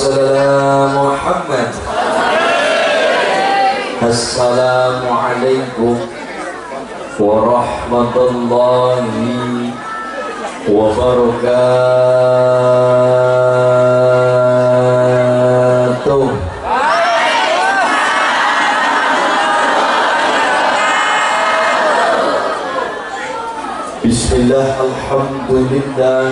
salli ala Muhammad. Assalamualaikum warahmatullahi wabarakatuh. Bismillah, alhamdulillah.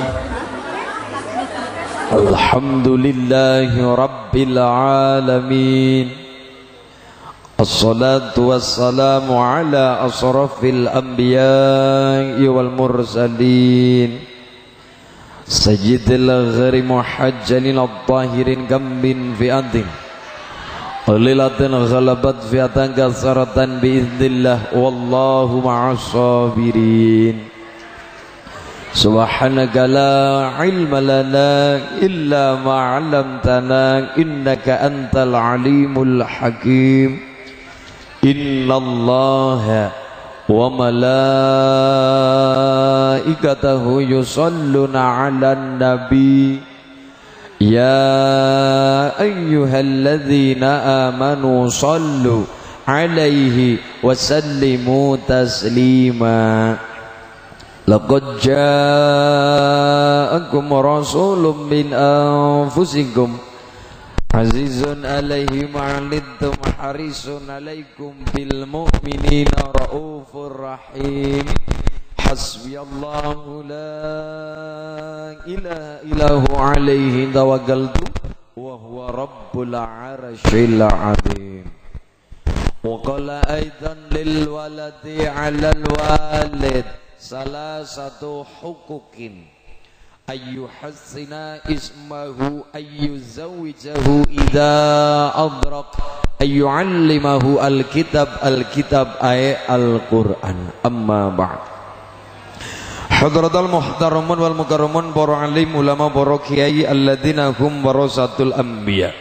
Alhamdulillahi rabbil alamin. Assalatu wassalamu ala asrafil anbiya'i wal mursalin sayyidil ghari muhajjalin at-tahirin gammin fi'atin qalilatin ghalabat fi'atan kasaratan biiznillah wallahu ma'as sabirin. Subhanaka la ilma lana illa ma 'allamtana innaka antal alimul hakim. Innallaha wa malaikatahu yusalluna 'alan nabi ya ayyuhalladzina amanu sallu 'alaihi wa sallimu taslima. Laqad ja'akum rasulun min anfusikum azizun alaihi ma'anittum harisun alaikum bil mu'minina raufur rahim. Hasbiyallahu la ilaha illahu alaihi tawakkaltu wa huwa rabbul arsyil azim. Wa qala aidan lil waladi 'alal walid salasatu huquqin ayyuhassina ismahu ayyuzawwijahu idza adrak ayyuallimahu alkitab ay al-Qur'an. Amma ba'd. Hadratal muhtaramun wal mukarramun, para alim ulama, para kiai alladzina hum warasatul anbiya.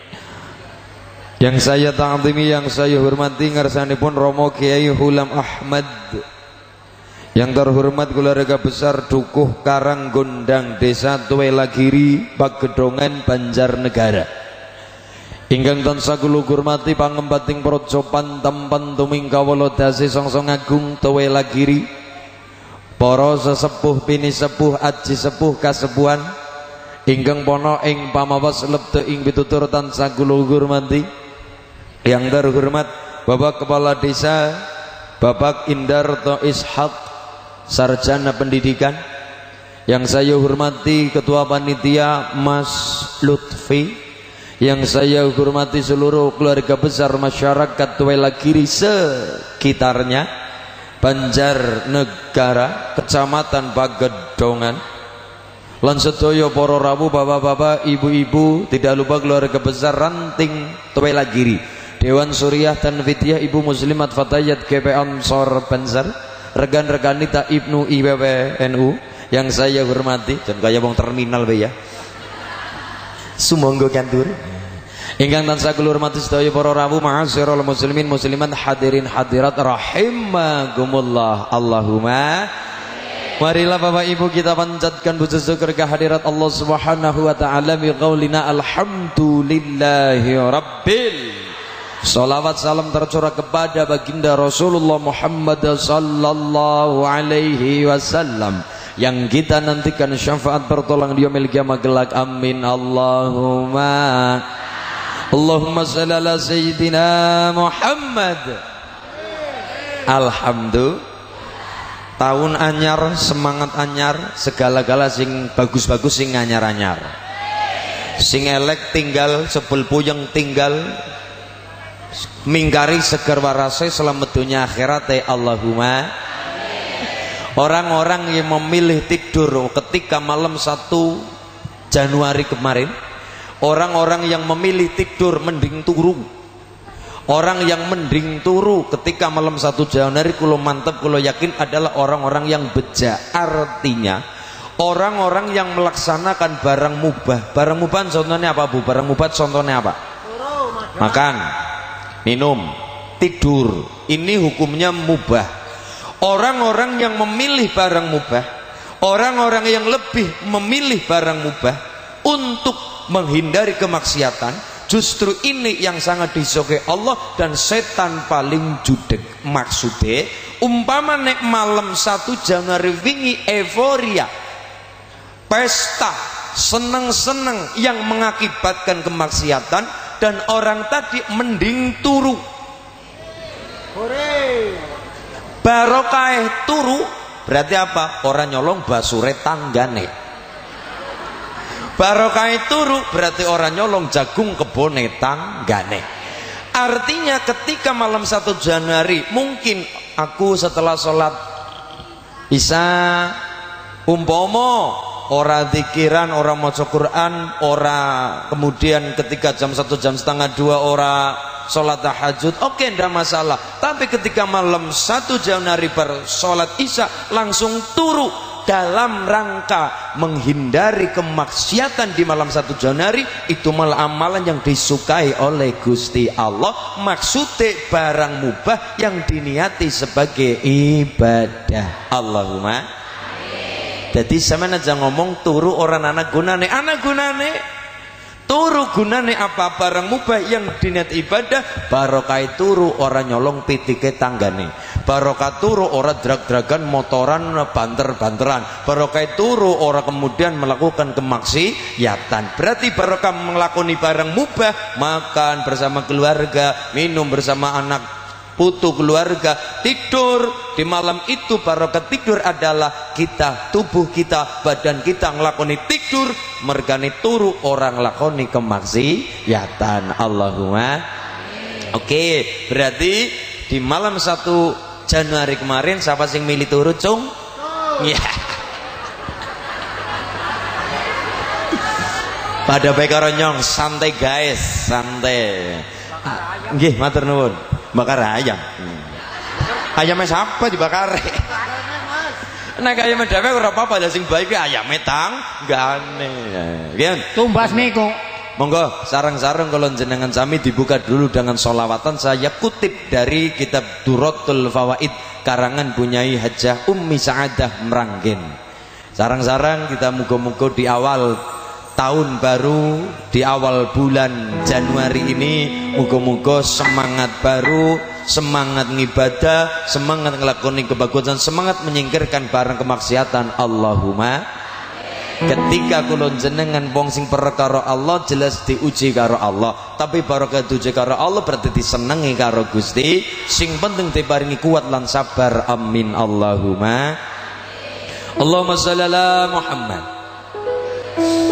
Yang saya ta'zimi, yang saya hormati ngarsanipun Romo Kiai Hulam Ahmad. Yang terhormat keluarga besar Dukuh Karanggondang, Desa Tuwelagiri, Pagedongan, Banjarnegara. Ingkang tansah kula hormati pangembating praja pantempen tuming kawula dase Songsong Agung Tuwelagiri, para sesepuh pini sepuh aji sepuh kasepuhan ingkang pono ing pamawas lebet ing pitutur tansah kula hormati. Yang terhormat Bapak Kepala Desa Bapak Indarto Ishak, Sarjana Pendidikan. Yang saya hormati Ketua Panitia Mas Lutfi. Yang saya hormati seluruh keluarga besar masyarakat Tuwelagiri sekitarnya, Banjarnegara, Kecamatan Pagedongan, lan sedaya para rawuh, bapak-bapak, ibu-ibu, tidak lupa keluarga besar Ranting Tuwelagiri, Dewan Suriah Tanfidiyah, Ibu Muslimat Fatayat GP Ansor Banjar, rekan-rekan nita Ibnu IPPNU yang saya hormati, dan kaya wong terminal be ya. Sumangga kantur. Ingkang tansah kula hormati sedaya para rawuh, ma'asyiral muslimin muslimat, hadirin hadirat rahimakumullah. Allahumma marilah Bapak Ibu kita panjatkan puji syukur kehadirat Allah Subhanahu wa taala bi qaulina alhamdulillahi rabbil. Salawat salam tercurah kepada baginda Rasulullah Muhammad sallallahu alaihi wasallam yang kita nantikan syafaat pertolongan di yaumil qiyamah kelak. Amin. Allahumma shalli ala sayyidina Muhammad. Alhamdulillah, tahun anyar, semangat anyar, segala-gala sing bagus-bagus, sing anyar-anyar, sing elek tinggal, sebel puyeng tinggal, mingkari seger warase, selamat dunia akhirat. Allahumma. Orang-orang yang memilih tidur ketika malam 1 Januari kemarin, orang-orang yang memilih tidur mending turu, orang yang mending turu ketika malam 1 Januari, kulo mantep, kulo yakin adalah orang-orang yang beja. Artinya orang-orang yang melaksanakan barang mubah. Barang mubah contohnya apa Bu? Barang mubah contohnya apa? Makan, minum, tidur, ini hukumnya mubah. Orang-orang yang memilih barang mubah, orang-orang yang lebih memilih barang mubah untuk menghindari kemaksiatan. Justru ini yang sangat disukai Allah dan setan paling judek. Maksudnya umpama nek malam 1 Januari wingi euforia, pesta, seneng-seneng yang mengakibatkan kemaksiatan, dan orang tadi mending turu. Barokah turu berarti apa? Orang nyolong basure tanggane. Barokah turu berarti orang nyolong jagung kebone tanggane. Artinya ketika malam 1 Januari mungkin aku setelah sholat Isya umpomo ora zikiran, ora maca Quran, ora kemudian ketika jam 1 jam setengah 2 ora sholat tahajud, oke, ndak masalah. Tapi ketika malam 1 Januari ber sholat Isya langsung turu dalam rangka menghindari kemaksiatan di malam 1 Januari, itu malah amalan yang disukai oleh Gusti Allah. Maksudnya barang mubah yang diniati sebagai ibadah. Allahumma. Jadi sampeyan aja ngomong turu orang anak gunane. Anak gunane turu gunane apa? Barang mubah yang diniat ibadah. Barokah turu orang nyolong pitike tanggane. Barokah turu orang drag-dragan motoran banter-banteran. Barokah turu orang kemudian melakukan kemaksiatan. Berarti barokah melakoni barang mubah, makan bersama keluarga, minum bersama anak putu keluarga, tidur di malam itu. Barokah tidur adalah kita, tubuh kita, badan kita ngelakoni tidur, mergane turu orang lakoni kemaksiatan. Allahumma. Oke, berarti di malam 1 Januari kemarin siapa sing milih turu, Cung? Iya. Pada baik karo nyong, santai guys, santai. Nggih, matur nuwun. Bakar ayam. Ayamnya siapa dibakar? Nek ayam dhewe ora apa-apa, lah sing baik ayame tanggane. Nggih. Tumbas niku. Monggo sarang-sarang kalau jenengan sami dibuka dulu dengan sholawatan. Saya kutip dari kitab Duratul Fawaid karangan Bunyai Hajah Ummi Sa'adah Meranggen. Sarang-sarang kita muga-muga di awal tahun baru, di awal bulan Januari ini, muga-muga semangat baru, semangat ngibadah, semangat ngelakoni kebagusan, semangat menyingkirkan barang kemaksiatan. Allahumma. Ketika kulon jenengan wong sing perkara karo Allah jelas diuji karo Allah, tapi barokah diuji karo Allah berarti disenengi karo Gusti. Sing penting diparingi kuat lan sabar. Amin Allahumma. Allahumma shalli ala Muhammad.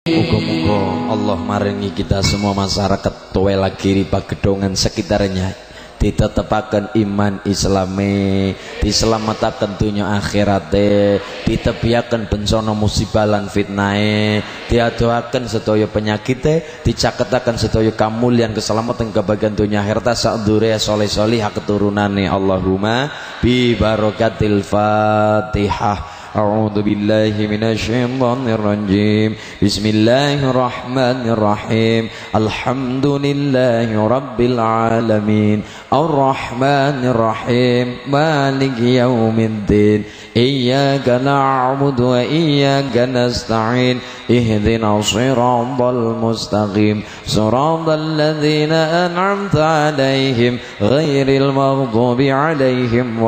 Muga-muga Allah maringi kita semua masyarakat Tuwelagiri Pagedongan sekitarnya ditetepaken iman Islami, diselamatkan dunia akhirate, ditebiaken bencana musibah lan fitnahe, diadoaken sedaya penyakite, dicaketaken sedaya kamulyan keselamatan kebahagiaan dunia akhirat sak dzurriyyah saleh-salihah keturunane. Allahumma bi barakatil Fatihah. A'udzu billahi minasyaitonir rajim. Bismillahirrahmanirrahim. Alhamdulillahi rabbil alamin. Arrahmanir rahim. Maliki yaumiddin. Iyyaka na'budu wa iyyaka nasta'in. Ihdinas siratal mustaqim. Siratal ladzina an'amta 'alaihim ghairil maghdubi 'alaihim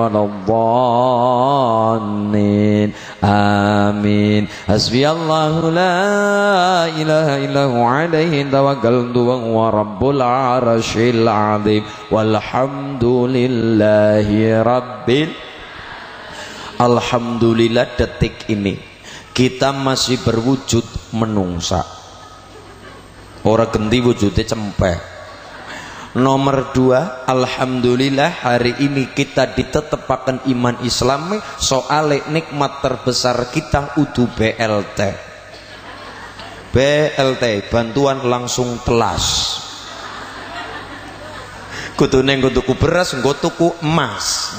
waladdallin. Amin. Hasbiyallahu la ilaha illahu alaihi tawakkaltu wa huwa rabbul arsyil azim. Walhamdulillahi rabbil. Alhamdulillah detik ini kita masih berwujud menungsa. Ora genti wujudnya cempek. Nomor 2, alhamdulillah hari ini kita ditetapkan iman Islami soale nikmat terbesar kita udu BLT. BLT bantuan langsung telas. Kudune nggo tuku beras, nggo tuku emas.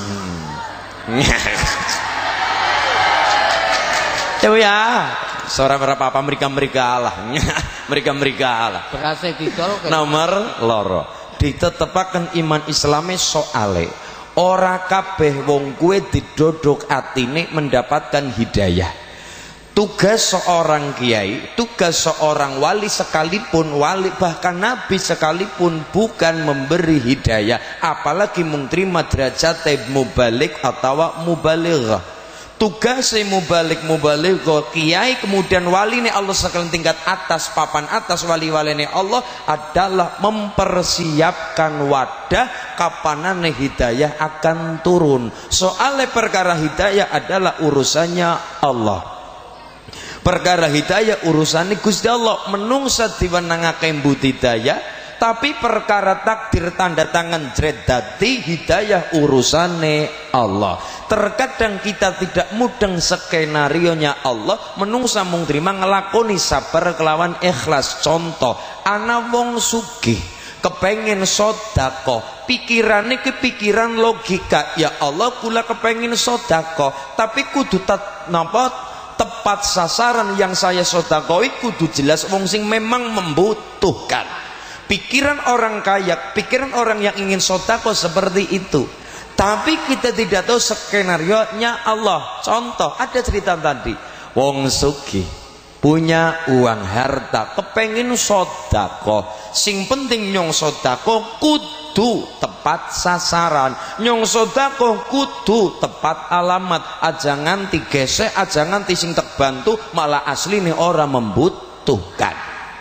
Ya, seorang berapa apa mereka lah. Mereka lah. Berasnya didol. Nomor loro. Ditetepaken iman Islami soale ora kabeh wong kuwe didodok atine mendapatkan hidayah. Tugas seorang kiai, tugas seorang wali sekalipun, wali bahkan nabi sekalipun bukan memberi hidayah, apalagi mung terima derajat mubalik atau mubalighah. Tugas mubalik kiai kemudian wali ini Allah sekalian tingkat atas, papan atas wali-wali ini Allah adalah mempersiapkan wadah kapanane hidayah akan turun. Soalnya perkara hidayah adalah urusannya Allah. Perkara hidayah urusannya Gusti Allah. Menungsa diwenangake mbudidaya, tapi perkara takdir tanda tangan jredati hidayah urusannya Allah. Terkadang kita tidak mudeng skenarionya Allah, menungsa mung terima ngelakoni sabar kelawan ikhlas. Contoh, ana wong sugih kepengen sodako, pikirannya kepikiran logika, ya Allah kula kepengen sodako, tapi kudu tepat sasaran yang saya sodakoi, kudu jelas wong sing memang membutuhkan. Pikiran orang kaya, pikiran orang yang ingin sodako seperti itu. Tapi kita tidak tahu skenario-nya Allah. Contoh, ada cerita tadi, wong sugih punya uang harta, kepengin sodako. Sing penting nyong sodako kudu tepat sasaran. Nyong sodako kudu tepat alamat. Aja nganti gesek, aja nganti sing tek bantu malah asli nih orang membutuhkan.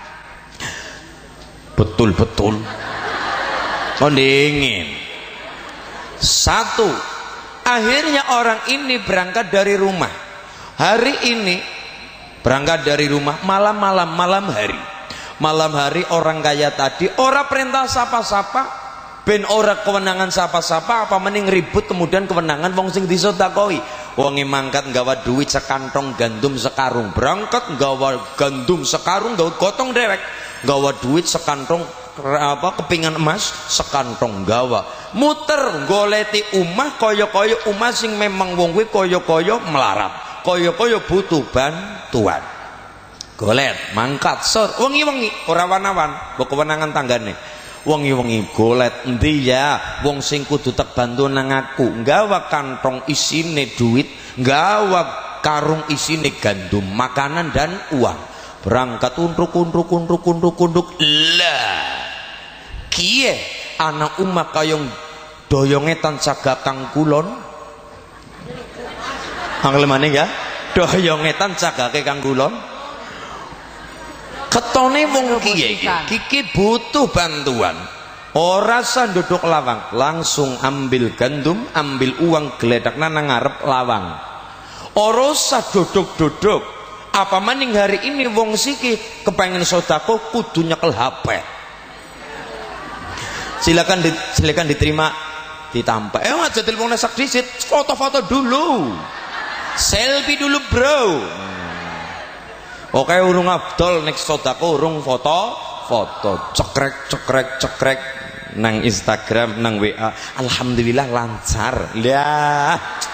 Betul-betul mendingin. Satu, akhirnya orang ini berangkat dari rumah. Hari ini berangkat dari rumah malam hari orang kaya tadi ora perintah sapa-sapa, ben ora kewenangan sapa-sapa, apa mending ribut kemudian kewenangan wong sing disodakoi. Wonge mangkat nggawa duit sekantong gandum sekarung, berangkat nggawa gandum sekarung, nggawa gotong dewek, nggawa duit sekantong kepingan emas sekantong gawa, muter goleti umah kaya-kaya umah sing memang wong kuwi kaya-kaya melarat, kaya-kaya butuh bantuan. Golet mangkat sor wengi-wengi ora wan-wan mbok kewenangan tanggane. Wengi-wengi golet endi ya wong sing kudu tek bantu nang aku, nggawa kantong isine duit, nggawa karung isine gandum, makanan dan uang. Berangkat undruk lah kiye anak umat kayong doyongetan cagakang kulon angel maning ya doyongetan cagake kang kulon ketone wong kiye iki butuh bantuan. Ora usah duduk lawang, langsung ambil gandum, ambil uang gledakna nang ngarep lawang. Ora usah duduk-duduk, Apa maning hari ini wong siki kepengen sedekah kudu nyekel HP. Silakan diterima, ditampek. Aja teleponnya sak disit, foto-foto dulu. Selfie dulu, Bro. Oke, urung abdol nek sedekah urung foto cekrek nang Instagram, nang WA. Alhamdulillah lancar. Lah.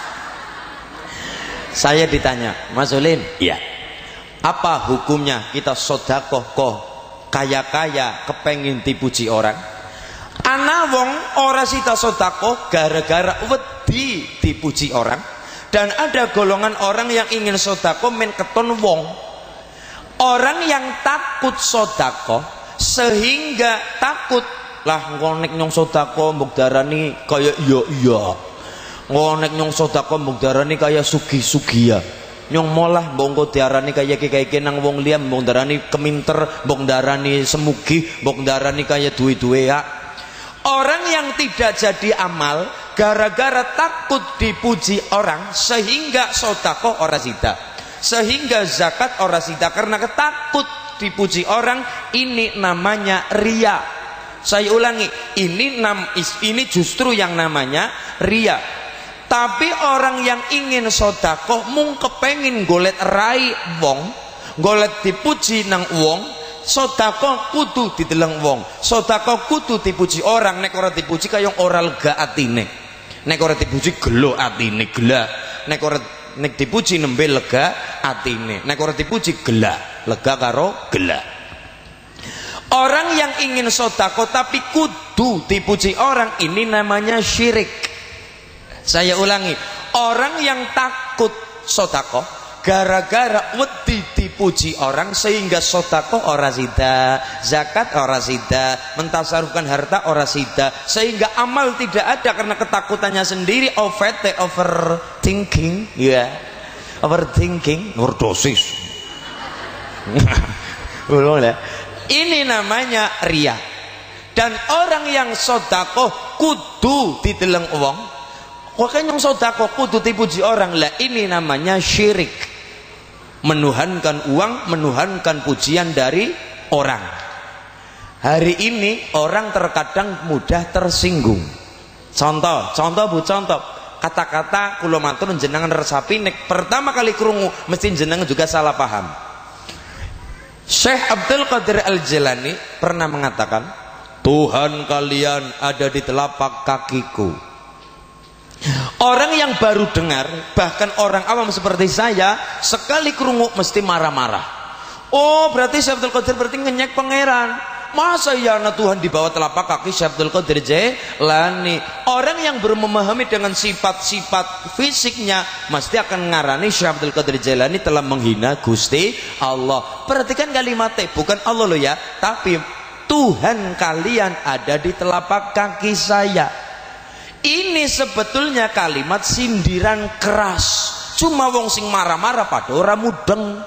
Saya ditanya, Mas Ulin, iya. Apa hukumnya kita sedekah kok kaya-kaya kepengin dipuji orang? Ana wong ora sida sedekah gara-gara wedi dipuji orang, dan ada golongan orang yang ingin sedekah men keton wong. Orang yang takut sedekah sehingga takut lah ngonek nyong sedekah mbok darani kaya iya. Ngonek nyong sedekah mbok darani kaya sugih-sugih ya. Nyong molah mbok diarani kaya iki nang wong liya mbok darani keminter, mbok darani semugih, mbok darani kaya duwe-duwe ya. Orang yang tidak jadi amal gara-gara takut dipuji orang sehingga sedekah ora sida, sehingga zakat ora sida karena ketakut dipuji orang, ini namanya riya. Saya ulangi, ini justru yang namanya riya. Tapi orang yang ingin sedekah mung kepengin golet rai wong, golet dipuji nang wong, sedekah kudu dideleng wong, sedekah kudu dipuji orang. Nek ora dipuji kaya ora lega atine, nek ora dipuji gelo atine, gelak. Nek dipuji nembe lega atine, nek ora dipuji gelak, lega karo gelak. Orang yang ingin sedekah tapi kudu dipuji orang, ini namanya syirik. Saya ulangi, orang yang takut sedekah gara-gara wedi dipuji orang sehingga sedekah ora sida, zakat ora sida, mentasarufkan harta ora sida, sehingga amal tidak ada karena ketakutannya sendiri. Overthinking, ya, overthinking, overdosis. Ini namanya riya. Dan orang yang sedekah kudu dideleng wong, kok yang sedekah kudu dipuji orang, lah ini namanya syirik. Menuhankan uang, menuhankan pujian dari orang. Hari ini orang terkadang mudah tersinggung. Contoh kata-kata kula matur jenengan resapi nek pertama kali krungu mesti jenengan juga salah paham. Syekh Abdul Qadir Al-Jilani pernah mengatakan, Tuhan kalian ada di telapak kakiku. Orang yang baru dengar, bahkan orang awam seperti saya, sekali kerungu mesti marah-marah. Oh, berarti Syekh Abdul Qadir berarti ngenyek pangeran. Masa ya anak Tuhan di bawah telapak kaki Syekh Abdul Qadir Jilani? Orang yang belum memahami dengan sifat-sifat fisiknya mesti akan ngarani Syekh Abdul Qadir Jilani telah menghina Gusti Allah. Perhatikan kalimatnya, bukan Allah loh ya, tapi Tuhan kalian ada di telapak kaki saya. Ini sebetulnya kalimat sindiran keras. Cuma wong sing marah-marah pada orang mudeng.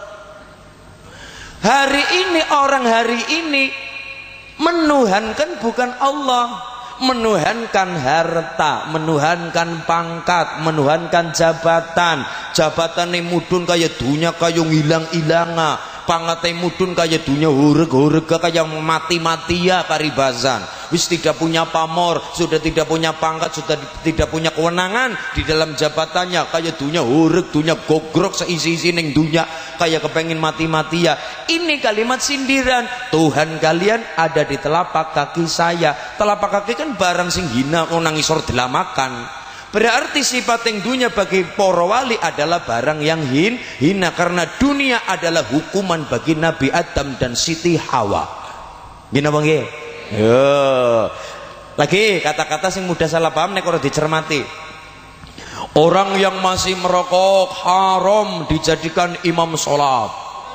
Orang hari ini menuhankan bukan Allah, menuhankan harta, menuhankan pangkat, menuhankan jabatan. Jabatane mudun kaya dunya kaya ngilang-ilanga, pangkate mudun kaya dunya hureg-hurega kaya mati-matia paribasan. Wis tidak punya pamor, sudah tidak punya pangkat, sudah tidak punya kewenangan di dalam jabatannya, kaya dunya hureg, dunya gogrok seisi-isi ning dunya, kaya kepengin mati-matia. Ini kalimat sindiran. Tuhan kalian ada di telapak kaki saya. Telapak kaki kan barang sing hina nang isor dilamakan. Berarti sifat yang dunia bagi para wali adalah barang yang hina, karena dunia adalah hukuman bagi Nabi Adam dan Siti Hawa. Gina bang ye? Yo. Lagi kata-kata sing mudah salah paham nek ora dicermati. Orang yang masih merokok haram dijadikan imam sholat.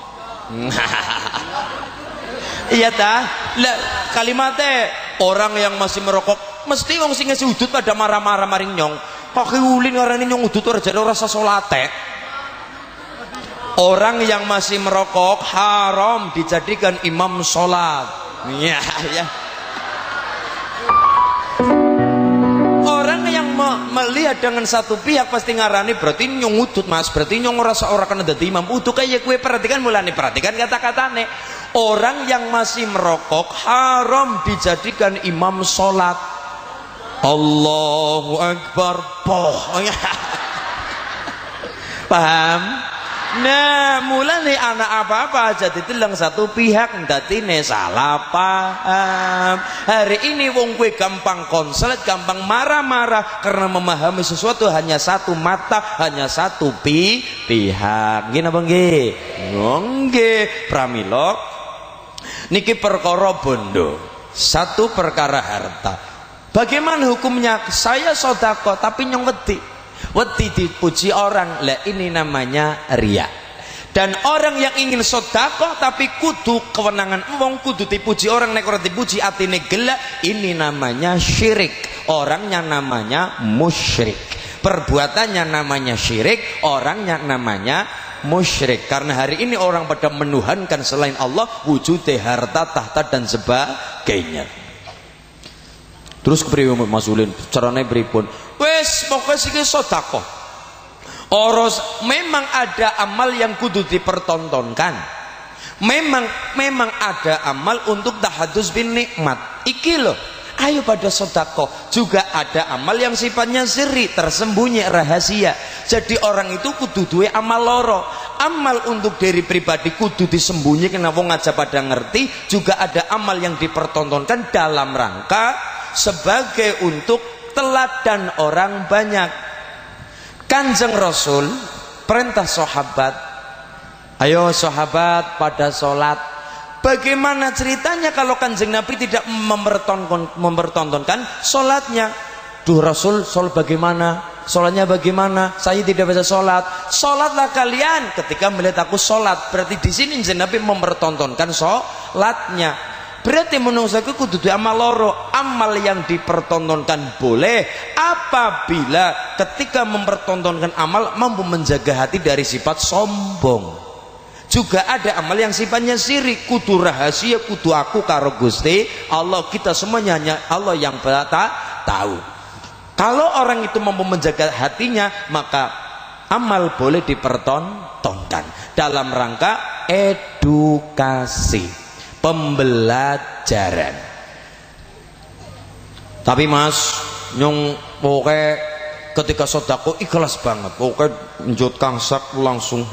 Iya ta? Lah kalimatnya orang yang masih merokok mesti wong sing ngasih udut pada marah-marah maring nyong. Kok ulin ngarani nyong udut ora jare ora salate. Orang yang masih merokok haram dijadikan imam sholat. Ya, ya. Orang yang melihat dengan satu pihak pasti ngarani berarti nyong udut mas, berarti nyong ora kena dadi imam. Udut kayak kue perhatikan mulane, perhatikan kata-katane. Orang yang masih merokok haram dijadikan imam sholat. Allahu Akbar. Paham? Nah, mulane anak apa-apa aja ditilang satu pihak ndatine salah paham. Hari ini wong kowe gampang konslet, gampang marah-marah karena memahami sesuatu hanya satu mata, hanya satu pihak. Nggih napa nggih? Nggih, pramila niki perkara bondo. Satu perkara harta. Bagaimana hukumnya? Saya sedekah tapi nyong wedi dipuji orang, lah ini namanya riya. Dan orang yang ingin sedekah tapi kudu kewenangan wong, kudu dipuji orang, nek ora dipuji atine gelak, ini namanya syirik. Orangnya namanya musyrik, perbuatannya namanya syirik, orangnya namanya musyrik. Karena hari ini orang pada menuhankan selain Allah, wujudnya harta, tahta dan sebagainya. Terus kepriwe Mas Ulin? Carane pripun? Wes pokoknya sih sedekah. Memang ada amal yang kudu dipertontonkan. Memang ada amal untuk tahadus bin nikmat. Iki loh. Ayo pada sedekah. Juga ada amal yang sifatnya sirri, tersembunyi, rahasia. Jadi orang itu kudu duwe amal loro. Amal untuk diri pribadi kudu disembunyikan, wong aja pada ngerti. Juga ada amal yang dipertontonkan dalam rangka sebagai untuk teladan orang banyak. Kanjeng Rasul perintah sahabat, ayo sahabat pada sholat. Bagaimana ceritanya kalau Kanjeng Nabi tidak mempertontonkan sholatnya? Duh Rasul, sholat bagaimana? Sholatnya bagaimana? Saya tidak bisa sholat. Sholatlah kalian ketika melihat aku sholat. Berarti di sini Kanjeng Nabi mempertontonkan sholatnya. Berarti menungsaku kudu amal loro. Amal yang dipertontonkan boleh apabila ketika mempertontonkan amal mampu menjaga hati dari sifat sombong. Juga ada amal yang sifatnya syirik, kudu rahasia, kudu aku karo Gusti Allah, kita semuanya hanya Allah yang tahu. Kalau orang itu mampu menjaga hatinya, maka amal boleh dipertontonkan dalam rangka edukasi, pembelajaran. Tapi Mas, nyong pokoknya ketika sedekah ikhlas banget, pokoknya njut kangsak langsung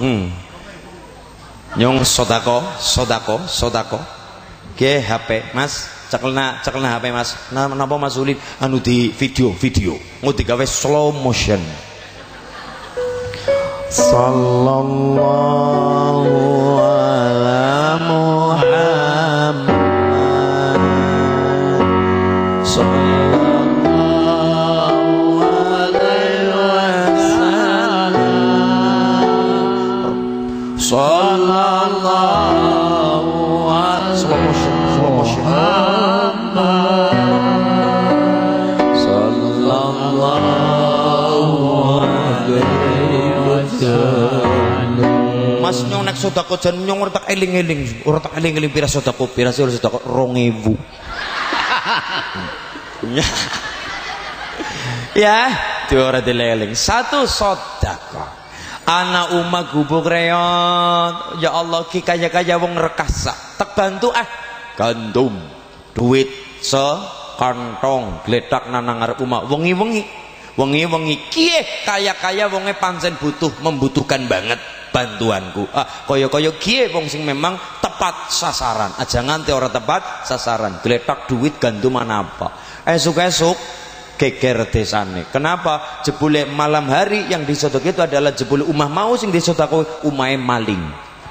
nyong sedekah ke HP Mas, cekelna HP Mas. Napa Mas Ulin anu di video mau digawe slow motion. Sallallahu ala Muhammad, sallallahu alaihi wasallam, sallallahu alaihi wasallam. Mas nyong nek sedekah jan nyong ora tak eling-eling, pira sedekah 2000. Ya, itu ora dileling. Satu sedekah. Anak umat gubuk reot, ya Allah ki kaya wong rekasa. Tak bantu gandum, duit sekantong, gledak nang ngarep umat. Wengi kiye kaya wonge pancen membutuhkan banget bantuanku. Kaya kiye wong sing memang tepat sasaran. Aja nganti ora tepat sasaran. Gledak duit gandum apa. Esuk-esuk geger desane. Kenapa? Jebule malam hari yang disodok itu adalah jebule umah mau sing disodok umahe maling.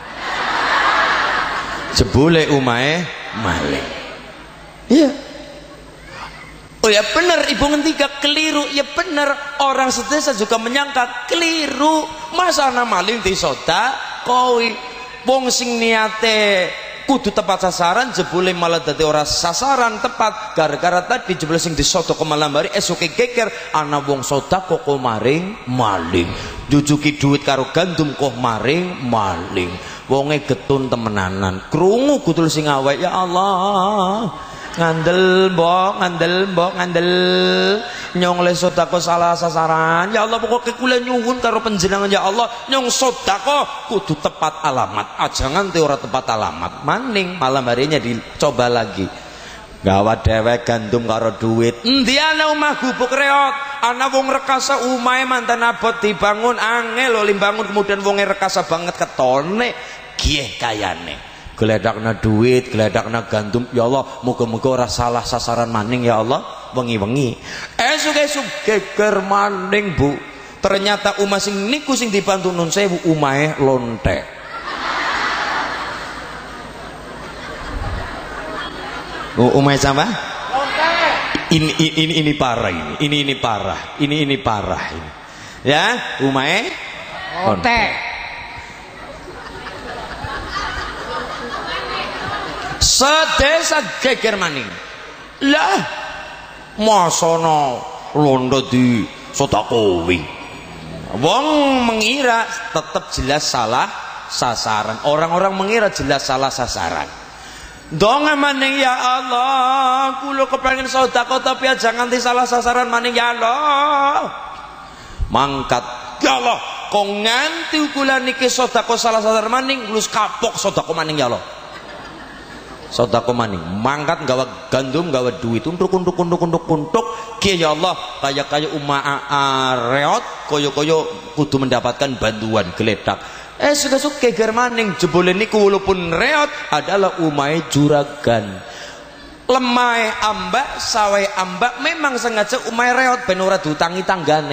Jebule umahe maling. Iya. Oh ya benar, ibu ngendika keliru. Ya benar, orang sedesa juga menyangka keliru. Masa ana maling disodakoi, wong sing niate kudu tepat sasaran jebule malah dadi ora sasaran tepat gara-gara tadi jebule sing disoto ke malam hari esuke geger ana wong sedekah kok maring maling, jujuki duit karo gandum kok maring maling. Wonge getun temenanan, krungu kutul sing awake. Ya Allah, ngandel mbok ngandel nyong le sedekah salah sasaran. Ya Allah pokoknya kula nyuwun karo panjenengan ya Allah, nyong sedekah kudu tepat alamat. Aja nganti ora tepat alamat. Maning malam harinya dicoba lagi. Gawat dewek gandum karo duit. Endi ana omah gubuk reot, ana wong rekasa umahe mantan abot dibangun angel lho limbangun kemudian wonge rekasa banget ketone gieh kayane. Gledakna duit, gledakna gandum, ya Allah, muga-muga ora salah sasaran maning ya Allah, wengi-wengi. Esuk-esuk geger maning, Bu. Ternyata umah sing niku sing dibantu nun sewu umahe lontek. Umahe sama? Lontek. Ini parah ini. Ini parah. Ini parah ini. Ya, umahe lontek. Sedesa geger maning. Lah masana londo di sedekahi. Wong mengira tetap jelas salah sasaran. Orang-orang mengira jelas salah sasaran. Donga maning ya Allah, kula kepengin sedekah tapi aja nganti salah sasaran maning ya Allah. Mangkat ya Allah, kok nganti kula niki sedekah salah sasaran maning, lulus kapok sedekah maning ya Allah. Sedekah maning mangkat gawa gandum gawa duit untuk kiye ya Allah kaya umah reot koyo kudu mendapatkan bantuan geledak. Sudah geger maning jebule niku walaupun reot adalah umahe juragan. Lemahe ambak sawe ambak memang sengaja umahe reot ben ora diutangi tanggane.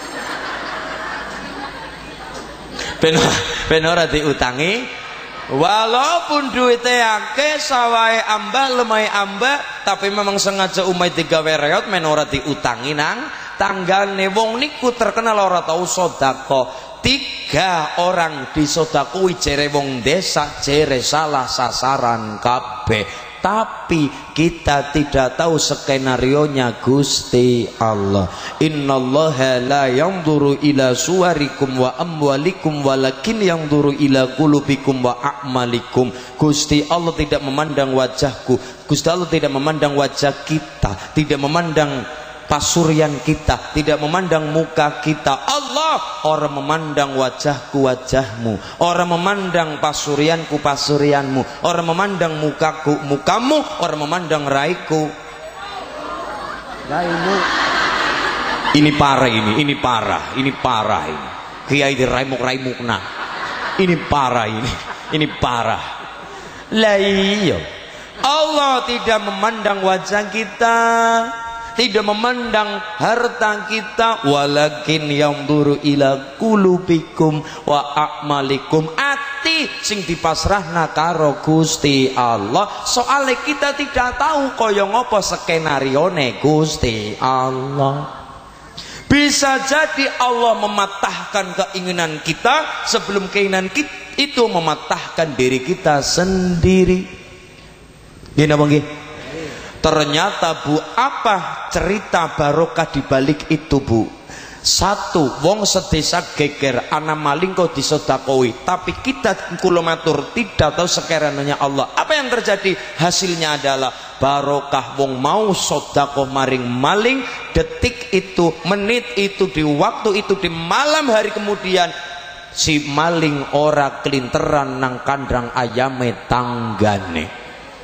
Ben ora diutangi. Walaupun duitnya akeh sawahe ambak lemai ambak tapi memang sengaja umai digawe reot men ora diutangi nang tanggane. Wong niku terkenal ora tau sedekah. 3 orang disodakui jere wong desa jere salah sasaran kabeh. Tapi kita tidak tahu skenarionya Gusti Allah. Innallaha la yanzuru ila suwarikum wa amwalikum walakin yanzuru ila qulubikum wa a'malikum. Gusti Allah tidak memandang wajahku. Gusti Allah tidak memandang wajah kita, tidak memandang pasuryan kita, tidak memandang muka kita. Allah orang memandang wajahku wajahmu, orang memandang pasuryanku pasuryanmu, orang memandang mukaku mukamu, orang memandang raiku raimu. Ini parah ini parah ini kiai di raimuk nah ini parah ini parah. Lah iya Allah tidak memandang wajah kita, tidak memandang harta kita, walakin yanzuru ila qulubikum wa a'malikum. Ati sing dipasrahna karo Gusti Allah. Soale kita tidak tahu kaya ngopo skenarione Gusti Allah. Bisa jadi Allah mematahkan keinginan kita sebelum keinginan kita itu mematahkan diri kita sendiri. Gini apa nggih? Ternyata Bu, apa cerita barokah di balik itu Bu? 1, wong sedesa geger ana maling kok disodakoi, tapi kita kulomatur tidak tahu sekerananya Allah. Apa yang terjadi? Hasilnya adalah barokah. Wong mau sodakoh maring maling, detik itu, menit itu, di waktu itu, di malam hari kemudian si maling ora kelinteran nang kandang ayame tanggane.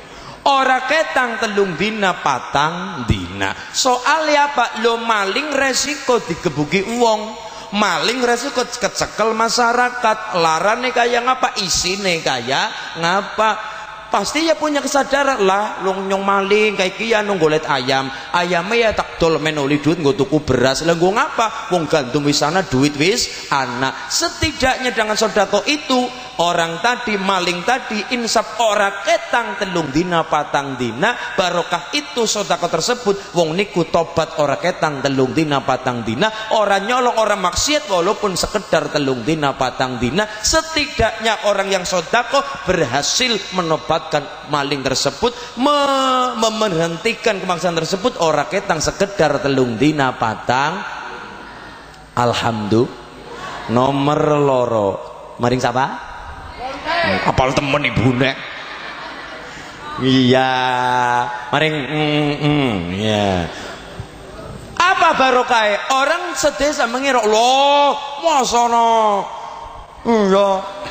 Ora ketang telung dina patang dina. Soalnya apa? Lo maling resiko digebuki uang, maling resiko kecekel masyarakat. Larane kaya ngapa, isine kaya ngapa. Pasti ya punya kesadaran lah, long nyong maling kayak kia nung golet ayamnya ya tak dol menoli duit nggo tuku beras. Lah nggo ngapa? Wong gandum wis ana duit wis ana. Setidaknya dengan sedekah itu orang tadi maling tadi insaf ora ketang telung dina patang dina, barokah itu sedekah tersebut wong niku tobat ora ketang telung dina patang dina, orang nyolong orang maksiat walaupun sekedar telung dina patang dina. Setidaknya orang yang sedekah berhasil menobat maling tersebut, memberhentikan kemaksiatan tersebut ora ketang sekedar telung dina patang. Alhamdulillah. Nomor loro maring siapa? Apal temen ibu nek. Iya, maring ya. Apa barokah? Orang sedesa mengira, loh, mosono. Iya.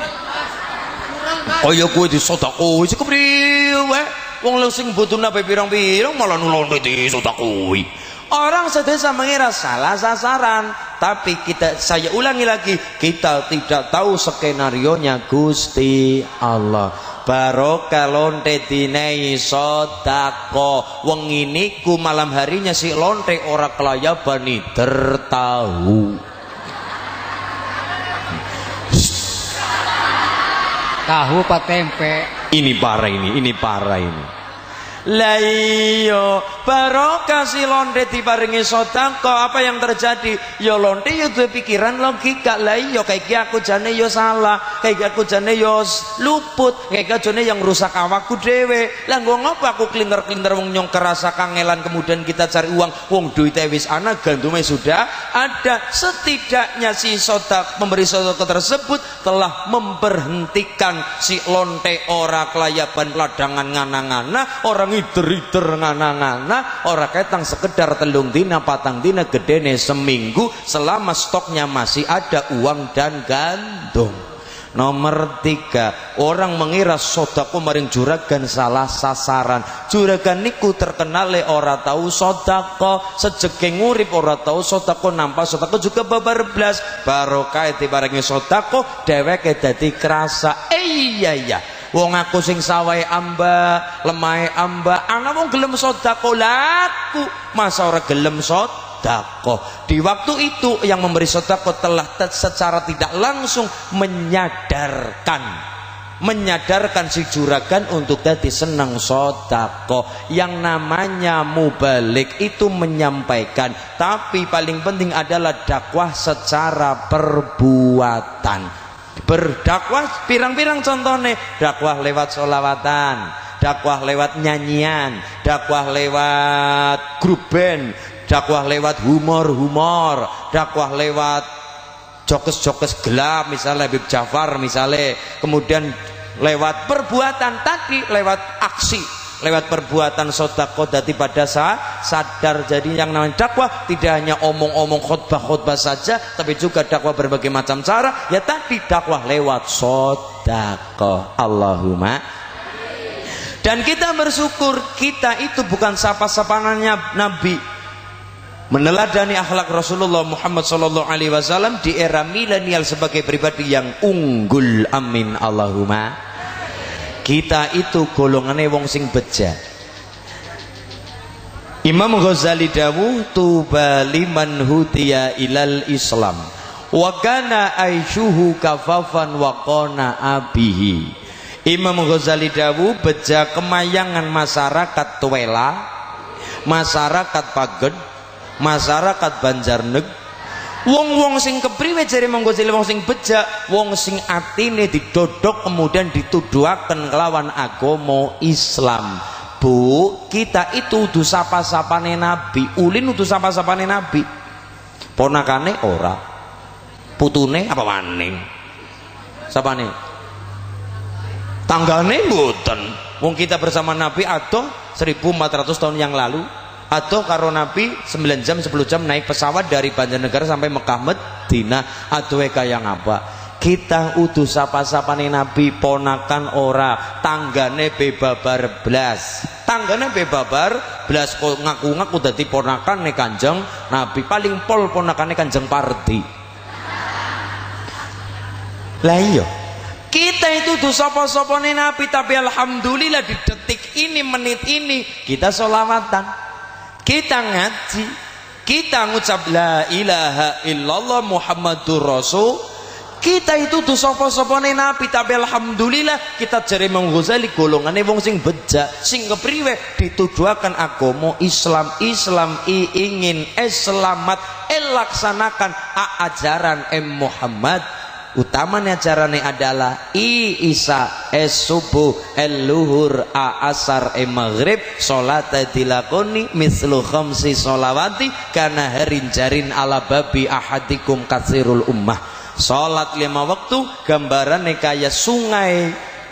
Oh ya kowe disedekah iki kepriwe? Wong lu sing butuhna pirang-pirang malah nulungi disedekah. Orang sedesa mengira salah sasaran, tapi saya ulangi lagi, kita tidak tahu skenarionya Gusti Allah. Barokah lonte dinai sedekah. Wengi niku malam harinya si lonte ora kelayabani tertahu. Tahu pak tempe. Ini parah ini. Lah iya, barokah si lonte diparingi sedekah, apa yang terjadi? Ya lonte ya duwe pikiran logika. Lah iya kayak aku jane ya salah, kayak aku jane ya luput, kayak jane yang rusak awakku dhewe. Lah nggo ngopo aku klinter-klinter wong nyong kerasa kangelan kemudian kita cari uang, wong duite wis ana, gandume sudah ada. Setidaknya si pemberi sedekah tersebut telah memberhentikan si lonte ora kelayaban ladangan ngana-ngana, orang ider-ider ngana-ngana, ora ketang sekedar telung dina patang dina gedene seminggu selama stoknya masih ada uang dan gandum. Nomor 3, orang mengira sedekah maring juragan salah sasaran. Juragan niku terkenal ora tahu sedekah, sejeke ngurip ora tahu sedekah, nampa sedekah juga babar blas. Barokah diparingi sedekah dheweke dadi krasa. Iya. Wong aku sing sawahe amba, lemahe amba, ana wong gelem sedekah laku, masa ora gelem sedekah. Di waktu itu yang memberi sedekah telah secara tidak langsung menyadarkan si juragan untuk dadi senang sedekah. Yang namanya mubalik itu menyampaikan, tapi paling penting adalah dakwah secara perbuatan. Berdakwah pirang-pirang contohnya, dakwah lewat sholawatan, dakwah lewat nyanyian, dakwah lewat grup band, dakwah lewat humor, dakwah lewat jokes gelap misalnya Habib Jafar misalnya, kemudian lewat perbuatan tadi, lewat aksi, lewat perbuatan sedekah dadi pada sadar. Jadi yang namanya dakwah tidak hanya omong-omong khutbah saja, tapi juga dakwah berbagai macam cara. Ya tadi dakwah lewat sedekah. Allahumma. Dan kita bersyukur kita itu bukan sapa-sapanannya Nabi, meneladani akhlak Rasulullah Muhammad SAW di era milenial sebagai pribadi yang unggul. Amin Allahumma. Kita itu golongannya wong sing beja. Imam Ghazali dawuh tuba liman hudiya ilal Islam wa kana aishuhu kafafan wa qana abihi. Imam Ghazali dawuh beja kemayangan masyarakat Tuwela, masyarakat Paged, masyarakat Banjarneg. Wong-wong sing kepriwe jare Imam Ghazali, wong sing beja, wong sing atine didodok kemudian dituduhaken kelawan agama Islam. Bu, kita itu udu sapa-sapane Nabi, ulin udu sapa-sapane Nabi. Ponakane ora, putune apa maning? Sapane? Tanggane mboten. Wong kita bersama Nabi atau 1400 tahun yang lalu, atau karo Nabi 9 jam 10 jam naik pesawat dari Banjarnegara sampai Mekah Madinah, atau kaya ngapa? Kita utuh sapa-sapane Nabi, ponakan ora, tanggane bebabar blas. Tanggane bebabar blas kok ngaku-ngaku dadi ponakane Kanjeng Nabi, paling pol ponakane Kanjeng Pardi. Lah iya, kita itu tuh sapa-sapane Nabi, tapi alhamdulillah di detik ini, menit ini kita sholawatan, kita ngaji, kita ngucap la ilaha illallah Muhammadur Rasul. Kita itu tuh sapa-sapane Nabi, tapi alhamdulillah kita jare Imam Ghazali golongane wong sing beja, sing kepriwe dituduhaken agama Islam. Islam ingin selamat laksanakan ajaran Muhammad. Utamanya ajarannya adalah Isa subuh luhur asar maghrib salat dilakoni mislu khamsi sholawati karena harin jarin ala babi ahadikum katsirul ummah. Salat 5 waktu gambarannya kaya sungai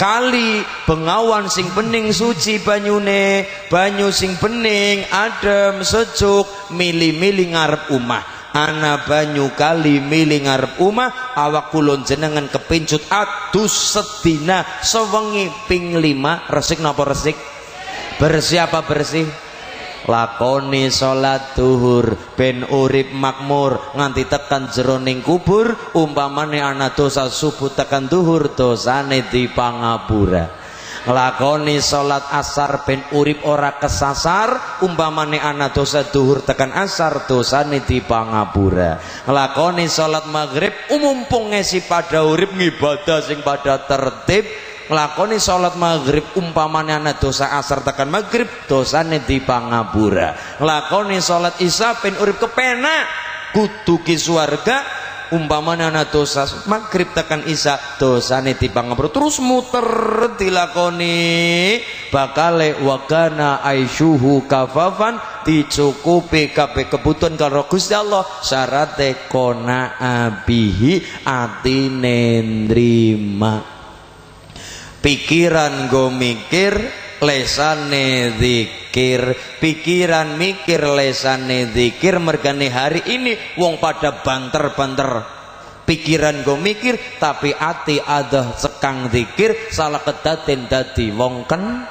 kali Bengawan sing bening suci banyune, banyu sing bening adem sejuk, mili-mili ngarep omah. Ana banyu kali mili ngarep omah, awak kula jenengan kepincut adus sedina sewengi ping 5. Resik napa resik? Bersih apa bersih? Lakoni salat duhur ben urip makmur nganti tekan jeroning kubur. Umpamane ana dosa subuh tekan duhur, dosane dipangapura. Lakoni salat asar ben urip ora kesasar. Umpamane ana dosa duhur tekan asar, dosane dipangapura. Lakoni salat maghrib umumpung ngesi pada urip ngibadah sing pada tertib. Nglakoni salat maghrib umpamane ana dosa asar tekan maghrib, dosane dipangapura. Nglakoni salat isya ben urip kepenak kudu ki swarga, umpamane ana dosa maghrib tekan isya, dosane dipangapura. Terus muter dilakoni bakale wakana aisyuhu kafafan, dicukupi kabeh kebutuhan karo Gusti Allah. Syarate kona abihi atine nrima. Pikiran go mikir, lesane zikir. Pikiran mikir, lesane zikir. Mergane hari ini wong pada banter-banter. Pikiran go mikir tapi ati ada sekang zikir, salah kedaten dadi wong ken.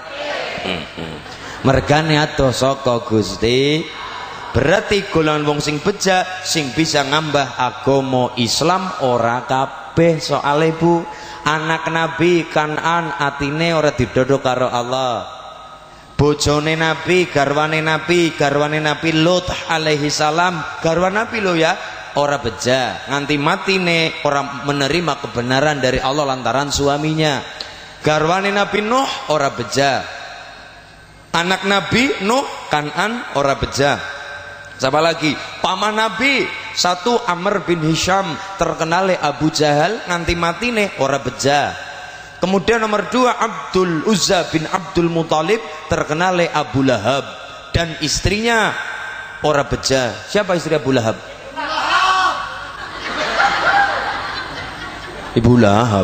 Mergane adoh saka Gusti. Berarti golongan wong sing bejak sing bisa ngambah agama Islam ora kabeh. Soale Bu, anak Nabi Kan'an atine ora didodho karo Allah. Bojone Nabi, garwane Nabi Lut alaihi salam, garwan Nabi lo ya, ora beja nganti matine ora menerima kebenaran dari Allah lantaran suaminya. Garwane Nabi Nuh ora beja. Anak Nabi Nuh Kan'an ora beja. Siapa lagi? Paman Nabi satu Amr bin Hisham, terkenal Abu Jahal nganti matine ora beja. Kemudian nomor 2 Abdul Uzza bin Abdul Muthalib, terkenal Abu Lahab dan istrinya ora beja. Siapa istri Abu Lahab? Ibu Lahab.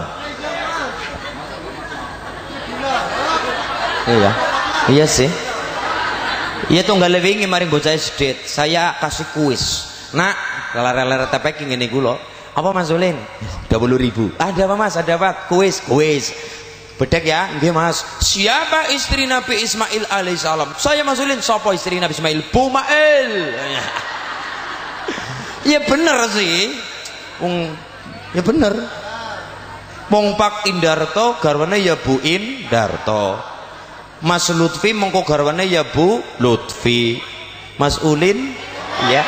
Iya, iya sih. Iya tunggal wingi maring bocah SD, saya kasih kuis. Nak, lara-lara tepeki ngene kula. Apa Mas Ulin? 20.000. Ada apa Mas? Ada apa? Kuis. Bedek ya, nggih Mas. Siapa istri Nabi Ismail alaihissalam? Saya Mas Ulin. Sapa istri Nabi Ismail? Bumail. Ya bener sih. Ya bener. Wong Pak Indarto garwane ya Bu Indarto. Mas Lutfi mengko garwane ya Bu Lutfi. Mas Ulin ya.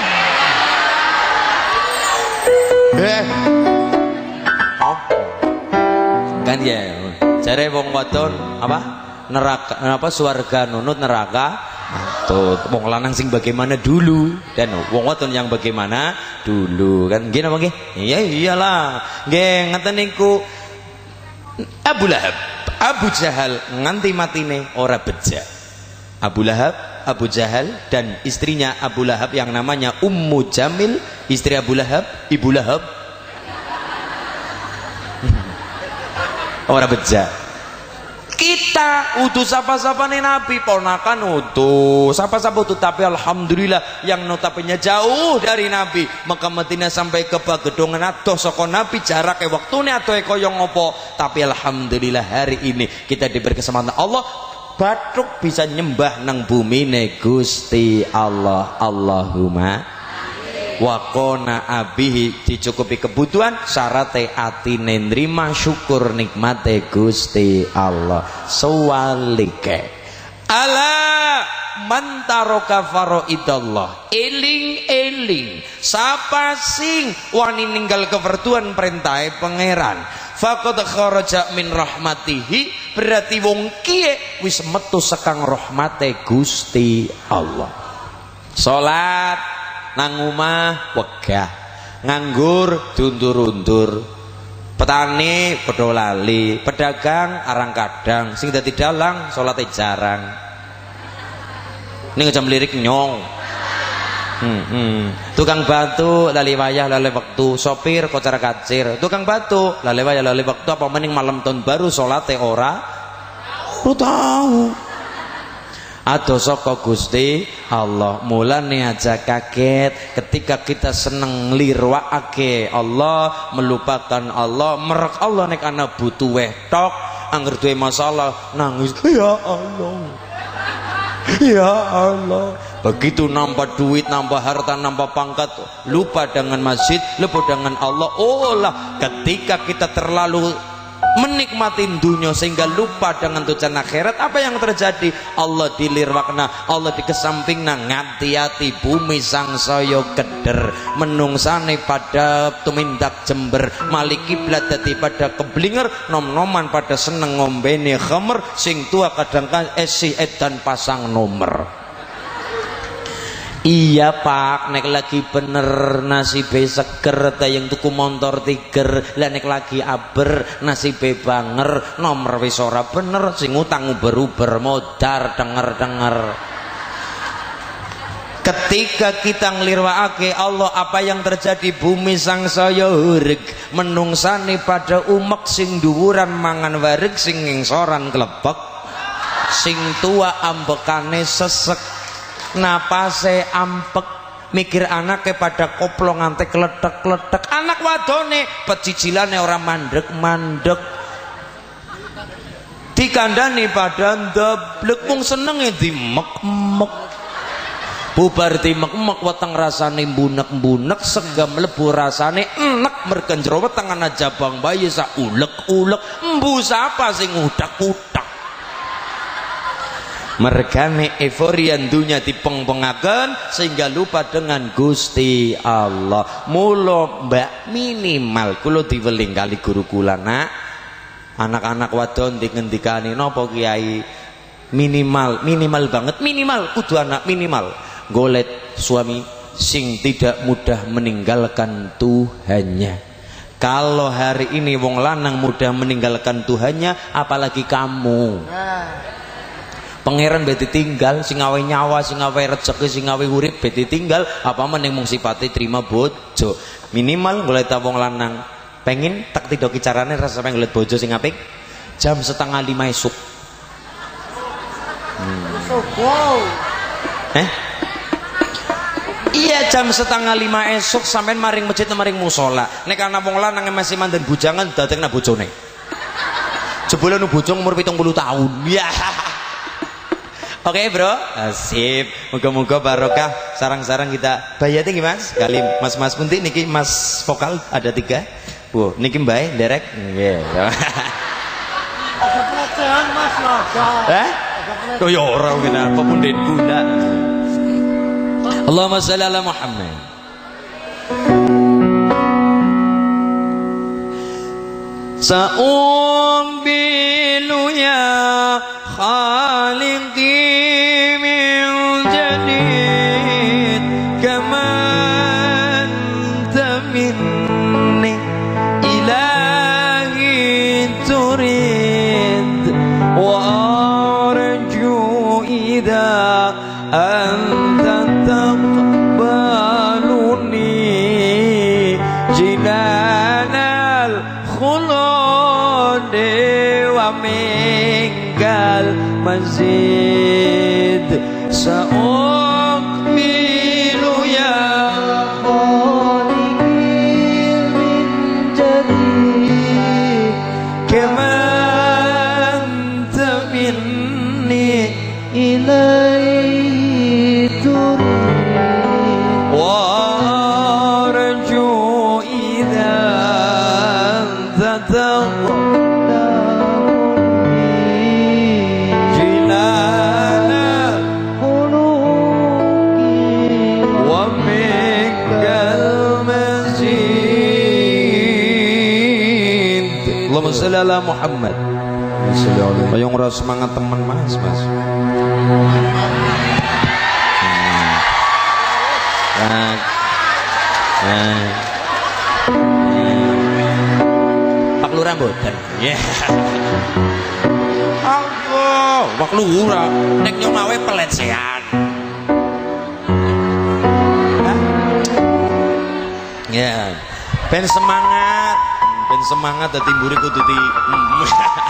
Kan ya jare wong wadon apa neraka apa swarga nunut neraka tuh wong lanang sing bagaimana dulu dan wong wadon yang bagaimana dulu kan nggih napa nggih? Iya iyalah nggih ngeten niku. Abu Lahab, Abu Jahal nganti matine ora beja. Abu Lahab, Abu Jahal dan istrinya Abu Lahab yang namanya Ummu Jamil, istri Abu Lahab, Ibu Lahab ora beja. Kita utus sapa-sapane Nabi, ponakan utus sapa-sapa utus, tapi alhamdulillah yang notabene jauh dari Nabi Mekah Madinah sampai ke Bagedongan adoh saka Nabi jarake waktune adohe kaya ngopo, tapi alhamdulillah hari ini kita diberi kesempatan Allah batuk bisa nyembah nang bumine Gusti Allah. Allahumma wakona abihi, dicukupi kebutuhan, syarate atine nrima syukur nikmate Gusti Allah. Sewalike ala mantaroka faraidallah, eling-eling sapa sing wani ninggal keperduan perintahe pangeran, faqad kharaja min rahmatihi, berarti wong kiye wis metu sekang rahmate Gusti Allah. Salat nang omah wegah, nganggur dundur-undur, petani padha lali, pedagang arang kadang, sing dadi dalang salate jarang. Ning jam lirik nyong. Tukang batu lali wayah lali waktu, sopir kocar kacir. Tukang batu lali wayah lali waktu, apa mending malam tahun baru salate ora tahu. Ado saka Gusti Allah. Mulane aja kaget ketika kita seneng nglirwakake Allah, melupakan Allah, merek Allah nek ana butuh tok, angger duwe masalah nangis, ya Allah. Ya Allah. Begitu nambah duit, nambah harta, nambah pangkat, lupa dengan masjid, lupa dengan Allah. Oh lah, ketika kita terlalu menikmati dunia sehingga lupa dengan tujuan akhirat, apa yang terjadi? Allah dilirwakna, Allah dikesampingna, ngati-ati bumi sangsaya keder, menungsane pada tumindak jember, malik kiblat dadi pada keblinger, nom-noman pada seneng ngombene khamr, sing tua kadang-kadang esih edan pasang nomor. Iya pak, nek lagi bener nasibe seger, tayang tuku motor tiger, lah nek lagi aber nasibe banger, nomor wis ora bener, sing utang uber-uber modar denger-denger. Ketika kita nglirwakake Allah, apa yang terjadi? Bumi sangsaya hureg, menungsane pada umek sing dhuwuran mangan wareg, sing ngingsoran klepek, sing tua ambekane sesek, napase ampek, mikir anake pada koplo nganti kletek-kletek, anak wadone pecicilane ora mandek-mandek, dikandani pada ndeblek, mung senenge dimek-mek, bubar dimek-mek weteng rasane mbunek-mbunek, segam mlebu rasane enek, mergen jero weteng ana jabang bayi sak ulek-ulek, embu sapa sing udak-udak. Mergane euforia dunya dipeng-pengaken sehingga lupa dengan Gusti Allah. Mula mbak minimal kula diweling kali guru kula, nak anak-anak wadon ngendikani napa kiai, minimal banget, minimal kudu anak minimal golek suami sing tidak mudah meninggalkan Tuhannya. Kalau hari ini wong lanang mudah meninggalkan Tuhannya, apalagi kamu. Pangeran beti tinggal, sing awe nyawa, sing awe rezeki, sing awe urip beti tinggal, apa meneng mung sipate terima bojo. Minimal golek wong lanang pengen tak tidoki carane rasa pengen golek bojo sing apik jam 4:30 esuk. Iya, jam 4:30 esuk sampean maring masjid maring musola. Nek ana wong lanang masih mandan bujangan datengna bojone. Jebule nu bojong umur 70 tahun. Ya. Oke bro, asip. Moga-moga barokah sarang-sarang kita. Bayate nggih Mas? Kali Mas Punti niki Mas vokal ada 3. Bu, niki mbae derek. Nggih. Ada pelecehan Mas Naga. Oh ya ora kenapa pundhenku ndak. Allahumma shalli ala Muhammad. Sa'umbilu ya khaliqi mazid sa'ukmilu ya khaliqi min jadid kaman taminni ilaihi turid wa arju idha tataq Ala Muhammad. Ayo ngurus semangat teman Mas. Pak Lurah mboten. Nggih. Allah, Pak Lurah nek nyomawe pelecehan. Ya. Ben semangat dadi mburi kudu di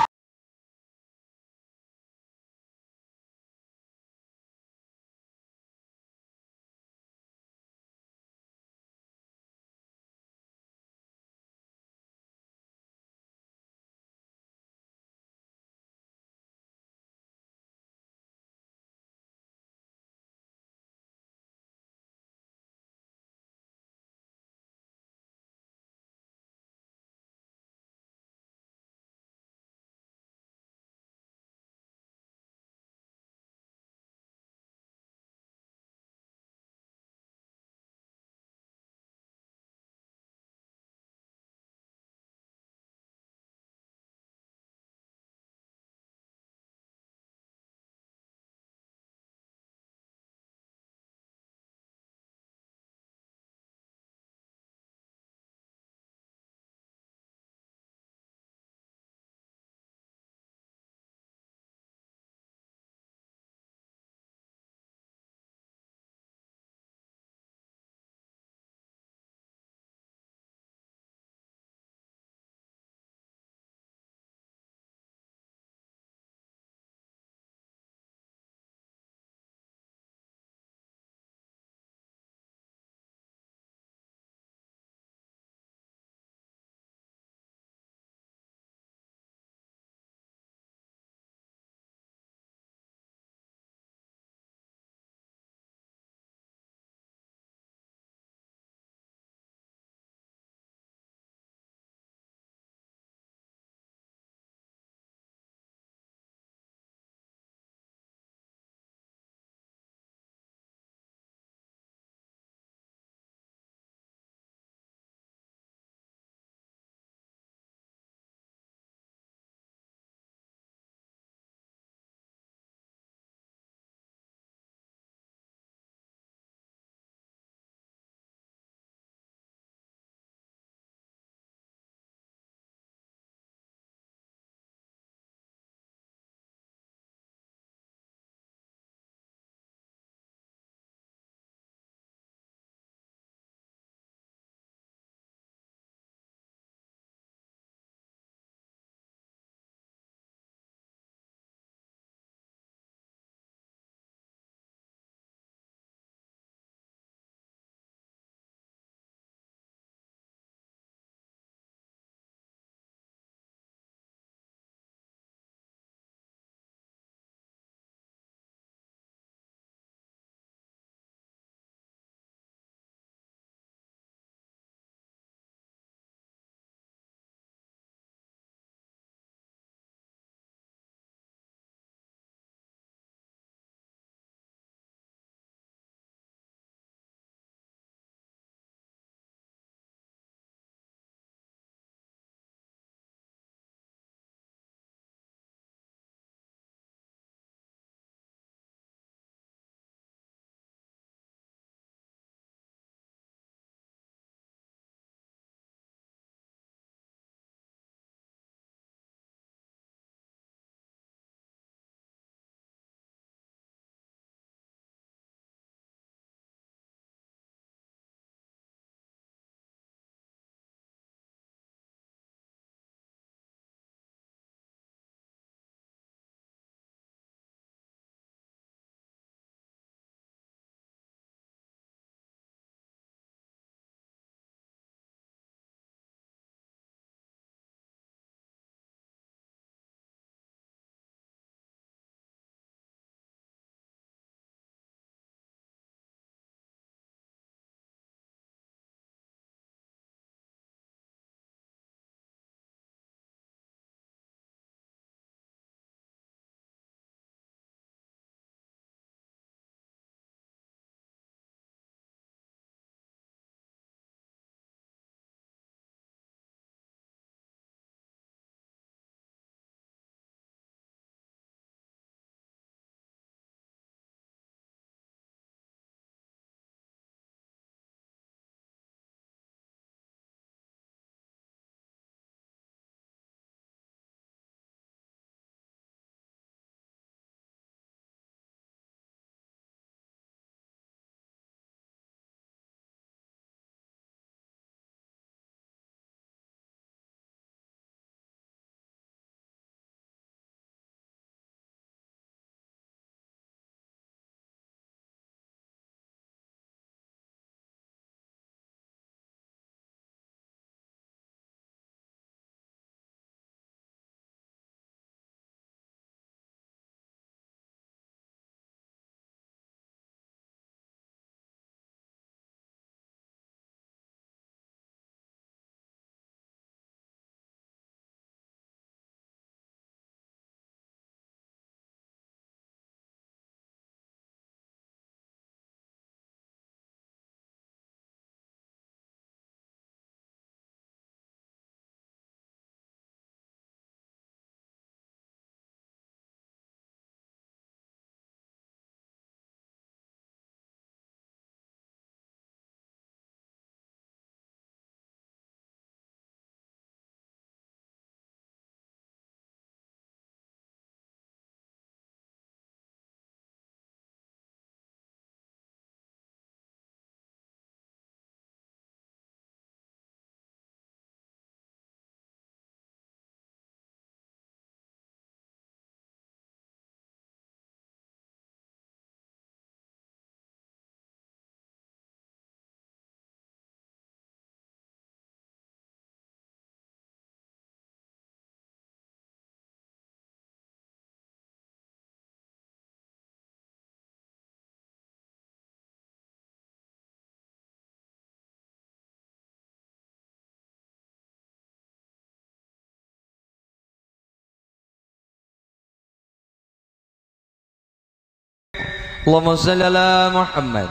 Allahumma shalli ala Muhammad.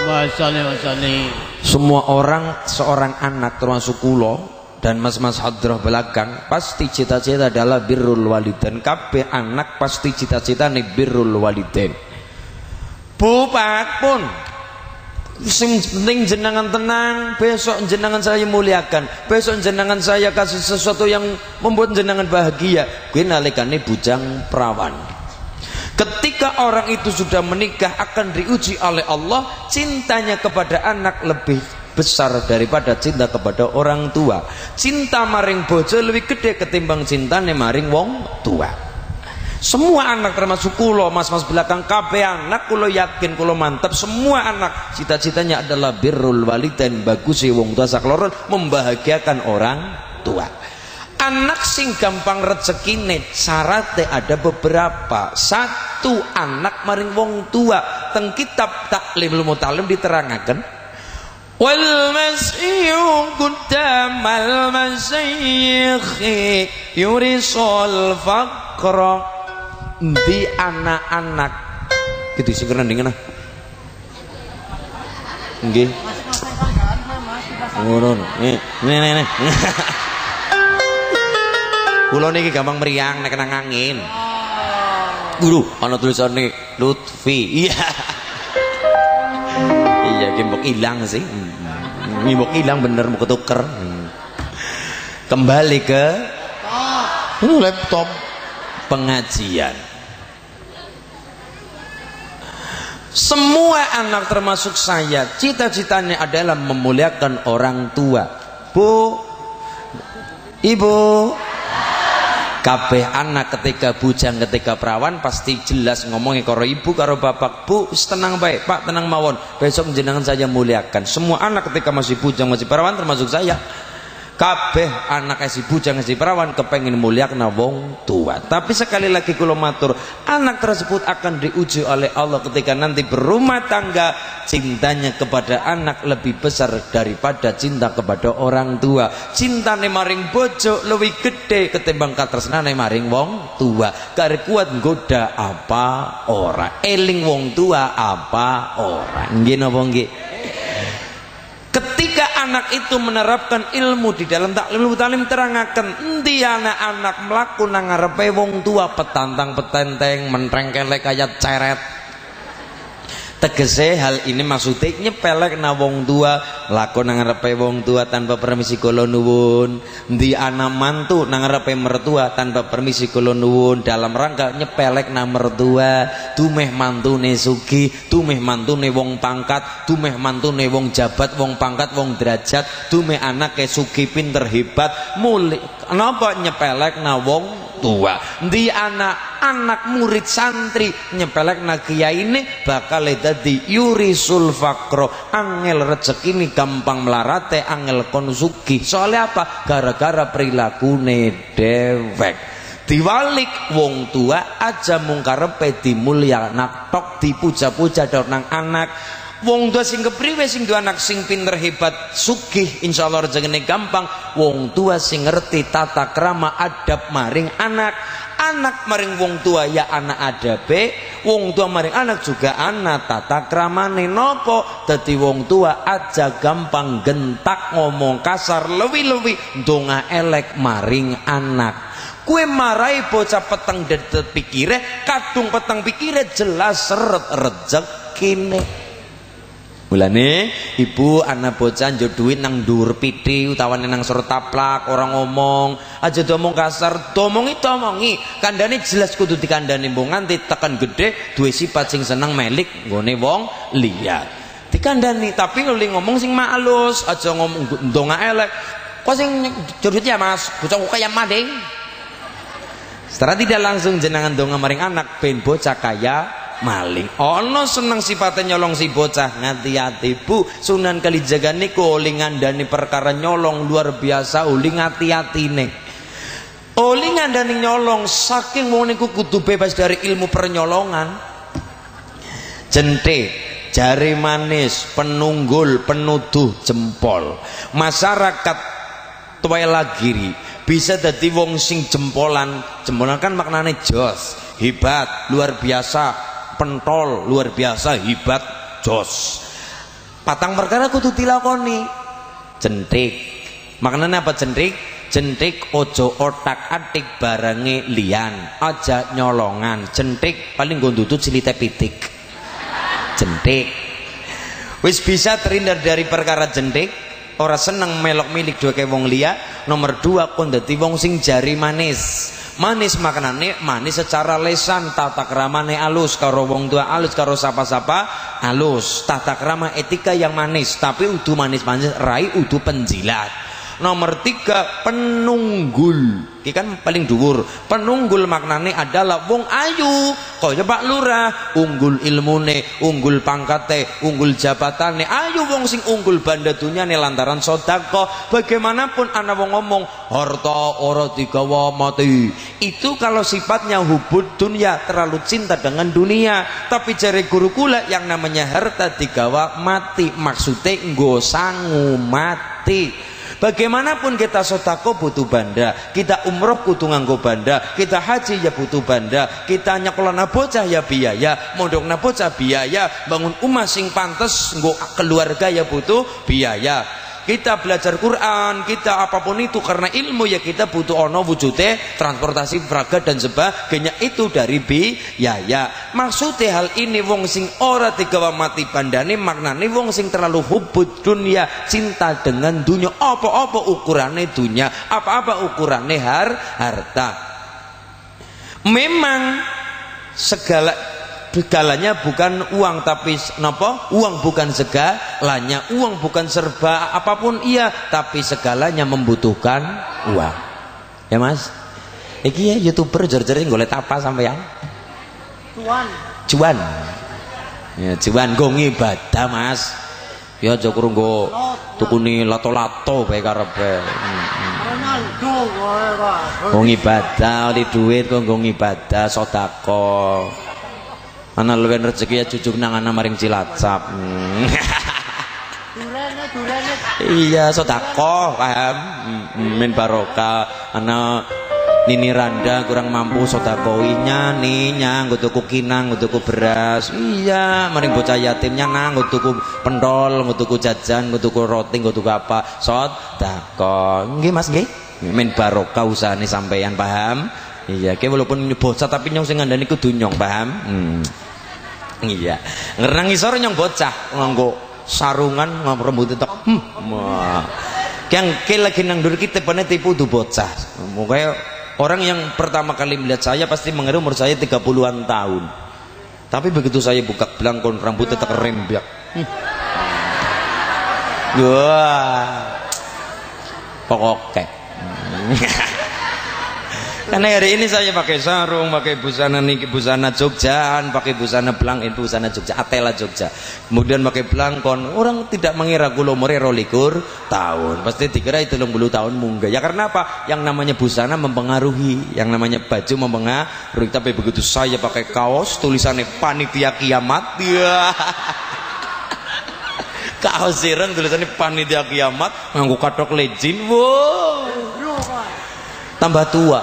Semua orang, seorang anak termasuk kula dan mas-mas hadrah belakang pasti cita-cita adalah birrul walidain. Kabeh anak pasti cita-citane birrul walidain. Bu Pak pun sing penting jenengan tenang, besok jenengan saya muliakan, besok jenengan saya kasih sesuatu yang membuat jenengan bahagia. Kuwi nalikane bujang perawan. Ketika orang itu sudah menikah akan diuji oleh Allah, cintanya kepada anak lebih besar daripada cinta kepada orang tua. Cinta maring bojo lebih gede ketimbang cintane maring wong tua. Semua anak termasuk kulo, mas-mas belakang kabeh anak kulo yakin, kulo mantap, semua anak cita-citanya adalah birrul walidain, bagusi wong tua sakloron, membahagiakan orang tua. Anak sing gampang rezekine syaratnya ada beberapa. Satu, anak maring wong tua. Teng kitab Taklimul Mutalim diterangaken wal mas'iyyu quddamal masyayikhi yurisul faqra. Di anak-anak gitu sing kerendingan ah. Nggih. Ngono. Nih. Kula niki gampang meriang nek kena angin. Guru, ana tulisane Lutfi. Iya. Iya, gembok ilang sih. Gembok ilang bener mau ketuker. Kembali ke laptop pengajian. Semua anak termasuk saya cita-citanya adalah memuliakan orang tua. Bu, ibu, kabeh anak ketika bujang ketika perawan pasti jelas ngomongnya karo ibu karo bapak. Bu, tenang baik pak, tenang mawon, besok jenengan saya muliakan. Semua anak ketika masih bujang masih perawan termasuk saya, kabeh anak si bujang si perawan kepengin muliakan wong tua. Tapi sekali lagi kula matur, anak tersebut akan diuji oleh Allah ketika nanti berumah tangga. Cintanya kepada anak lebih besar daripada cinta kepada orang tua. Cintane maring bojo lebih gede ketimbang katresnane maring wong tua. Kare kuat nggoda apa ora, eling wong tua apa ora. Nggih napa nggih? Ketika anak itu menerapkan ilmu di dalam Taklimul Mutalim terangaken endi anak-anak mlaku nang ngarepe wong tua petantang petenteng mentrengkelek kaya ceret. Tegese hal ini maksudnya nyepelek na wong tua, lakon nang ngarepe wong tua tanpa permisi kula nuwun. Endi anak mantu nang ngarepe mertua tanpa permisi kula nuwun, dalam rangka nyepelek na mertua. Tumeh mantune sugih, tumeh mantune wong pangkat, tumeh mantune wong jabat, wong pangkat, wong derajat, tumeh anake sugih pinter hebat, muli napa nyepelek na wong tua. Endi anak murid santri nyepelek na kiyaine bakal dadi yurisul faqro, angel rezekine gampang melarate, angel kon sugih. Soalnya apa? Gara-gara perilakune dewek. Diwalik wong tua aja mung karepe dimulyakna tok, dipuja-puja nang anak. Wong tua sing kepriwe sing duwe anak sing pinter hebat sugih insyaallah rezekine gampang. Wong tua sing ngerti tata krama adab maring anak. Anak maring wong tua ya anak adabe, wong tua maring anak juga anak tata kramane. Nopo dadi wong tua aja gampang gentak ngomong kasar lewi-lewi ndonga elek maring anak. Kue marai bocah peteng dedet pikire, kadung peteng pikire jelas seret rezekine. Mulane ibu anak bocah njo duit nang dhuwur piti utawane nang sor taplak, orang ngomong aja domong kasar, domongi kandane jelas kudu dikandani mbok nganti tekan gede duwe sifat sing seneng melik nggone wong liya dikandani. Tapi li ngomong sing maalus, aja ngomong ndonga elek. Kok sing jurut ya mas bocah kok kaya mading. Setelah tidak langsung jenengan donga maring anak ben bocah kaya maling. Ono seneng sifatnya nyolong si bocah, ngati-hati bu. Sunan Kalijaga niku uli ngandani perkara nyolong luar biasa, uli ngati-hatine. Uli ngandani nyolong saking wong niku kudu bebas dari ilmu pernyolongan. Jente, jari manis, penunggul, penuduh jempol. Masyarakat Tuwelagiri bisa dadi wong sing jempolan kan maknane jos, hebat, luar biasa, pentol, luar biasa, hebat, jos. Patang perkara kudu dilakoni. Jentik. Maknanya apa jentik? Jentik ojo otak-atik barange liyan, aja nyolongan. Jentik paling nggo ndutut silite pitik. Jentik. Wis bisa terhindar dari perkara jentik, ora seneng melok milik duweke wong liya. Nomor 2, kon dadi wong sing jari manis. Manis makanane manis secara lesan, tata kramane alus karo wong tua alus, karo sapa-sapa alus, tata krama etika yang manis, tapi udu manis-manis rai udu penjilat. Nomor 3, penunggul. Iki kan paling dhuwur. Penunggul maknane adalah wong ayu, kaya Pak Lurah, unggul ilmune, unggul pangkate, unggul jabatane. Ayu wong sing unggul banda dunyane lantaran sedekah. Bagaimanapun ana wong ngomong harta ora digawa mati. Itu kalau sifatnya hubud dunia, terlalu cinta dengan dunia. Tapi jare guru kula yang namanya harta digawa mati, maksudnya nggo sangu mati. Bagaimanapun kita sedekah butuh banda, kita umroh kudu nganggo banda, kita haji ya butuh banda, kita nyekolana bocah ya biaya, mondokna bocah biaya, bangun umah sing pantes nggo keluarga ya butuh biaya. Kita belajar Quran, kita apapun itu karena ilmu ya kita butuh ono wujude transportasi peraga dan sebagainya, itu dari biaya. Maksudnya hal ini wong sing ora digawa mati bandane maknane wong sing terlalu hubud dunia, cinta dengan dunia. Apa-apa ukurane dunia, apa-apa ukurane harta. Memang segalanya bukan uang, tapi napa? Uang bukan segalanya, uang bukan serba apapun iya, tapi segalanya membutuhkan uang. Ya Mas? Iki ya YouTuber jor-jor golek apa sampean? Cuan. Ya cuan go ngibadah Mas. Ya aja kurang go tukune lato-lato bae karepe. Go ngibadah, oleh duit kok go ngibadah, sedekah. Ana luwen rezeki ya cucuk nang ana maring Cilacap. Durene. Iya, sedekah, paham? Men barokah. Ana Nini Randa kurang mampu sedekahinya nyang nggo tuku kinang, nggo tuku beras. Iya, maring bocah yatimnya nang nggo tuku pentol, nggo tuku jajan, nggo tuku roti, nggo tuku apa? Sedekah. Nggih Mas nggih. Men barokah usahane sampeyan, paham? Iya, ke walaupun bocah tapi nyong sing ngandani kudu nyong, paham? Iya. Ngerang isor nyong bocah nganggo sarungan rambut tek. Yang ke lagi nang dur kita pernah tipu du bocah. Mukanya orang yang pertama kali melihat saya pasti mengira umur saya 30-an tahun. Tapi begitu saya buka belangkon rambutnya tak rembyak. Wah. Pokoknya. Karena hari ini saya pakai sarung, pakai busana niki, busana Jogjaan, pakai busana belang, busana Jogja, Atela Jogja. Kemudian pakai belangkon, orang tidak mengira kula umure 22 tahun. Pasti dikira 30 tahun munggah. Ya karena apa? Yang namanya busana mempengaruhi, yang namanya baju mempengaruhi. Tapi begitu saya pakai kaos tulisannya panitia kiamat, ya. Kaos ireng tulisannya panitia kiamat, nganggo kathok legend, wow. Tambah tua.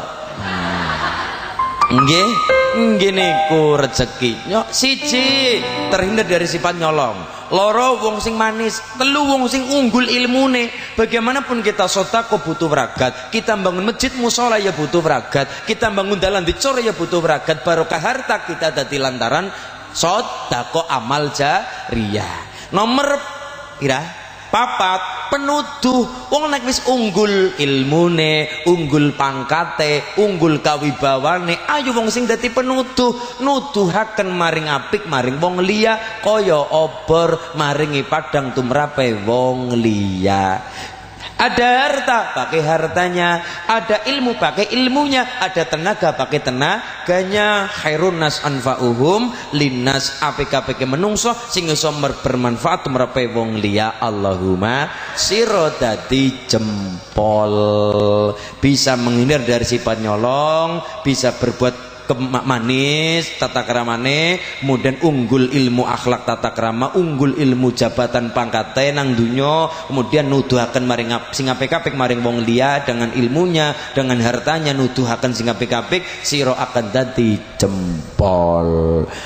Nggih niku rezeki. Nyok siji terhindar dari sifat nyolong. Loro wong sing manis, telu wong sing unggul ilmune. Bagaimanapun kita sedekah butuh beragat, kita bangun masjid musala ya butuh beragat, kita bangun dalan dicor ya butuh beragat. Barokah harta kita dadi lantaran sedekah amal jariyah. Nomor pira? Papat, penuduh. Wong nek wis unggul ilmune, unggul pangkate, unggul kawibawane, ayo wong sing dadi penuduh, nuduhaken maring apik maring wong liya kaya obor maringi padang tumrape wong liya. Ada harta pakai hartanya, ada ilmu pakai ilmunya, ada tenaga pakai tenaganya. Khairun nas anfa'uhum linnas, apik-apike menungso sing iso bermanfaat tumrape wong liya. Allahumma sira dadi jempol, bisa menghindar dari sifat nyolong, bisa berbuat manis tata kramane, kemudian unggul ilmu akhlak tata krama, unggul ilmu jabatan pangkate nang dunyo, kemudian nuduhaken maring sing apik-apik maring wong liya dengan ilmunya, dengan hartanya nuduhaken sing apik-apik, sira akan dadi jempol.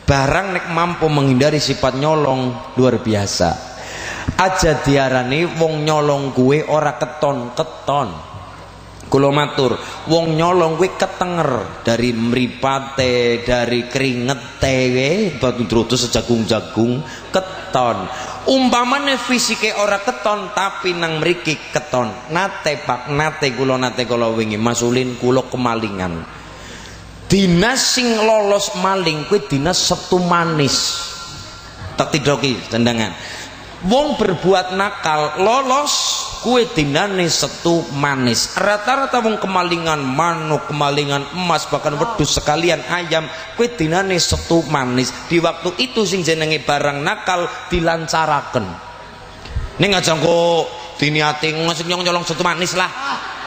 barang nek mampu menghindari sifat nyolong luar biasa. Aja diarani wong nyolong kuwe ora keton-keton. Kula matur, wong nyolong kuwi ketenger dari mripate, dari kringete, batu drutus sejagung-jagung keton. Umpamane fisike ora keton tapi nang mriki keton. Nate Pak, nate kula wingi masulin kula kemalingan. Dinas sing lolos maling kuwi dinas Setu Manis. Tak tidoki tendangan. Wong berbuat nakal lolos kue dinane Setu Manis. Rata-rata wong kemalingan manuk, kemalingan emas, bahkan wedhus sekalian ayam, kue dinane Setu Manis. Di waktu itu sing jenenge barang nakal dilancaraken. Ning aja kok diniati ngasih nyolong Setu Manis lah.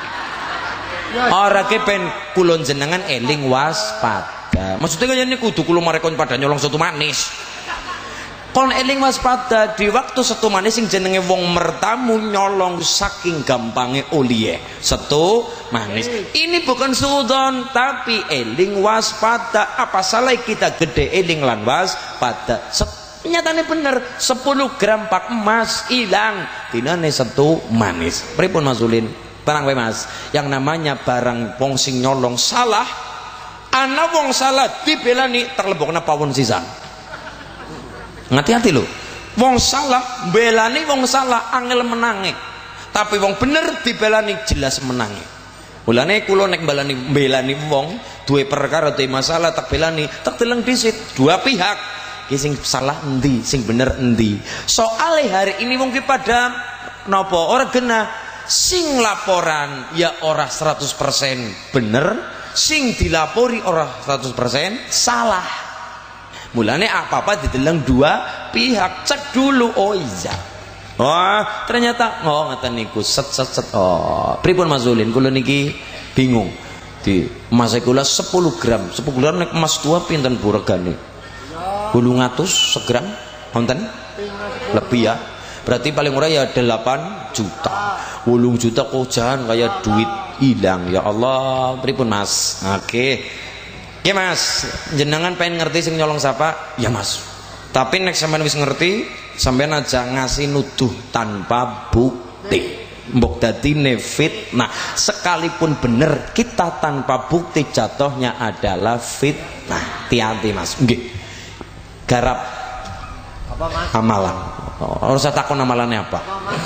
Ora ke ben kula jenengan eling waspada. Maksudnya kaya ini kudu kula marekon pada nyolong Setu Manis. Kon eling waspada di waktu Setu Manis sing jenenge wong mertamu nyolong saking gampange olieh Setu Manis. Ini bukan suudon tapi eling waspada. Apa salah kita gede eling lan waspada? Nyatane bener 10 gram pak emas hilang dinane Setu Manis. Pripun Mas Ulin? Tenang wae Mas. Yang namanya barang wong sing nyolong salah, ana wong salah dibelani terlebokna pawon sisan. Hati-hati lho. Wong salah belani wong salah angel menange. Tapi wong bener dibelani jelas menange. Mulane kula nek belani wong duwe perkara duwe masalah tak belani, tak deleng dhisit dua pihak. Ki sing salah endi, sing bener endi. Soale hari ini wong ki pada napa ora genah. Sing laporan ya ora 100% bener, sing dilapori ora 100% salah. Mulane apa-apa dideleng dua pihak, cek dulu. Oh iya. Wah, ternyata ngoten niku set. Oh, pripun Mas Ulin? Kula niki bingung. Di emas kula 10 gram. 10 gram nek emas tua pinten bu regane? 800 segram. Wonten? Lebih ya. Berarti paling murah ya 8 juta. 8 juta kok jangan kayak duit hilang. Ya Allah, pripun Mas? Oke. Ya Mas, jenengan pengen ngerti sing nyolong siapa? Ya Mas. Tapi nek sampean wis ngerti, sampean aja ngasih nuduh tanpa bukti. Mbok dadine fitnah. Sekalipun bener kita tanpa bukti jatuhnya adalah fitnah. Hati-hati Mas. Nggih. Garap apa Mas? Amalan. Ora usah takon amalannya apa.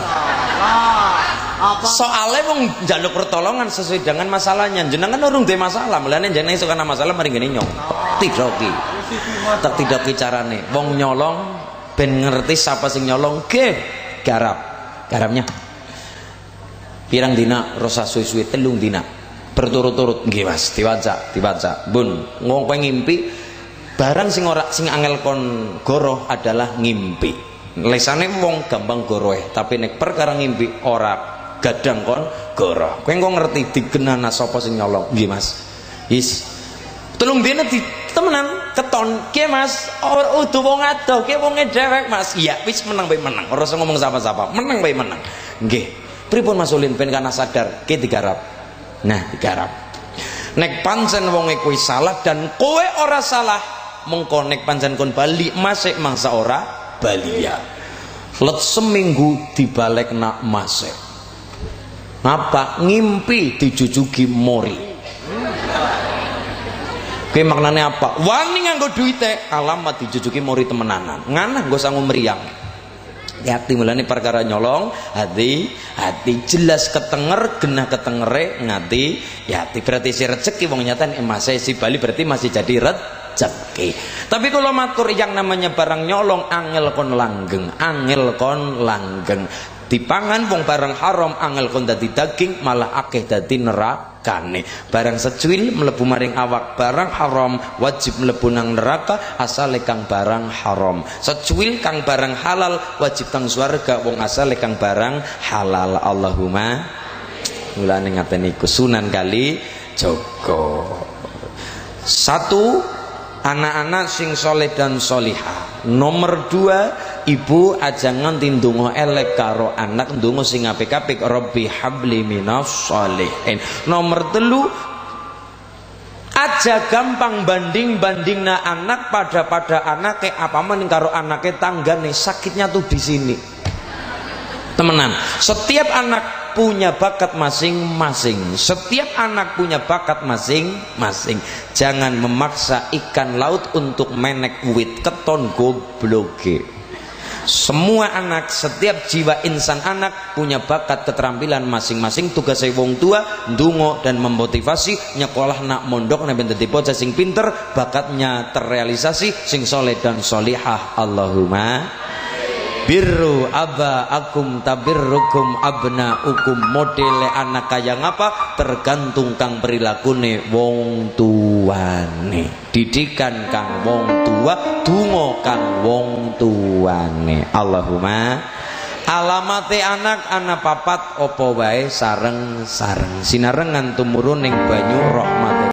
Soalnya wong njaluk pertolongan sesuai dengan masalahnya. Jenengan urung duwe masalah, mulane jenengan iso kana masalah mari ngene nyong. Tidoki. Tak tidoki carane. Wong nyolong ben ngerti siapa sing nyolong, nggih. Garapnya. Pirang dina rasa suwe-suwe 3 dina. Berturut-turut nggih Mas, diwaca. Bun, wong kowe ngimpi barang sing angel kon goroh adalah ngimpi. Lesane wong gampang goroh, tapi nek perkara ngimpi ora gadang kon goroh. Kowe engko ngerti digenana sapa sing nyolong. Nggih Mas. Wis 3 dina di temenan keton. Nggih Mas, ora udu wong adoh, ki wonge dhewek Mas. Iya, wis menang bae menang. Ora usah ngomong sapa-sapa. Menang bae menang. Nggih. Pripun Mas Ulin ben kana sadar ki digarap. Nah, digarap. Nek pancen wonge kuwi salah dan kowe ora salah, mengko nek pancen kon bali masih mangsa ora bali ya. Let seminggu dibalekna masih. Ngapa? Ngimpi dijujugi mori. Kuwi maknane apa? Wani nganggo duite alamat dijujugi mori temenanan. Nganah nggo sangu meriang. Hati mulane perkara nyolong, hati jelas ketenger, genah ketengere ngati, hati berarti si rezeki wong nyata emas si Bali berarti masih jadi rezeki. Tapi kalau matur yang namanya barang nyolong angel kon langgeng. Dipangan wong barang haram angel kon dadi daging malah akeh dadi nerakane. Barang secuil mlebu maring awak barang haram wajib mlebu nang neraka asale kang barang haram. Secuil kang barang halal wajib tang swarga wong asale kang barang halal. Allahumma mulane ngaten niku Sunan Kali Jaga. 1 anak-anak sing soleh dan solihah. Nomor 2 ibu aja nganti ndonga elek karo anak, ndonga sing apik-apik, Rabbi habli minas sholihin. Nomor 3 aja gampang banding na anak pada anak kayak apa maning karo anaknya tanggane, sakitnya tuh di sini temenan. Setiap anak punya bakat masing-masing, setiap anak punya bakat masing-masing. Jangan memaksa ikan laut untuk menek wit keton gobloge. Semua anak, setiap jiwa insan anak punya bakat keterampilan masing-masing. Tugasnya wong tua ndonga dan memotivasi nyekolah nak mondok nek ben dadi bocah sing pinter, bakatnya terrealisasi, sing soleh dan solihah. Allahumma birru abaakum tabirrukum abnaukum. Modele anak kaya ngapa tergantung kang perilakune wong tuane. Didikan kang wong tua, donga kang wong tuane. Allahumma alamate anak papat opo wae sareng-sareng sinarengan tumurun ning banyu rahmat.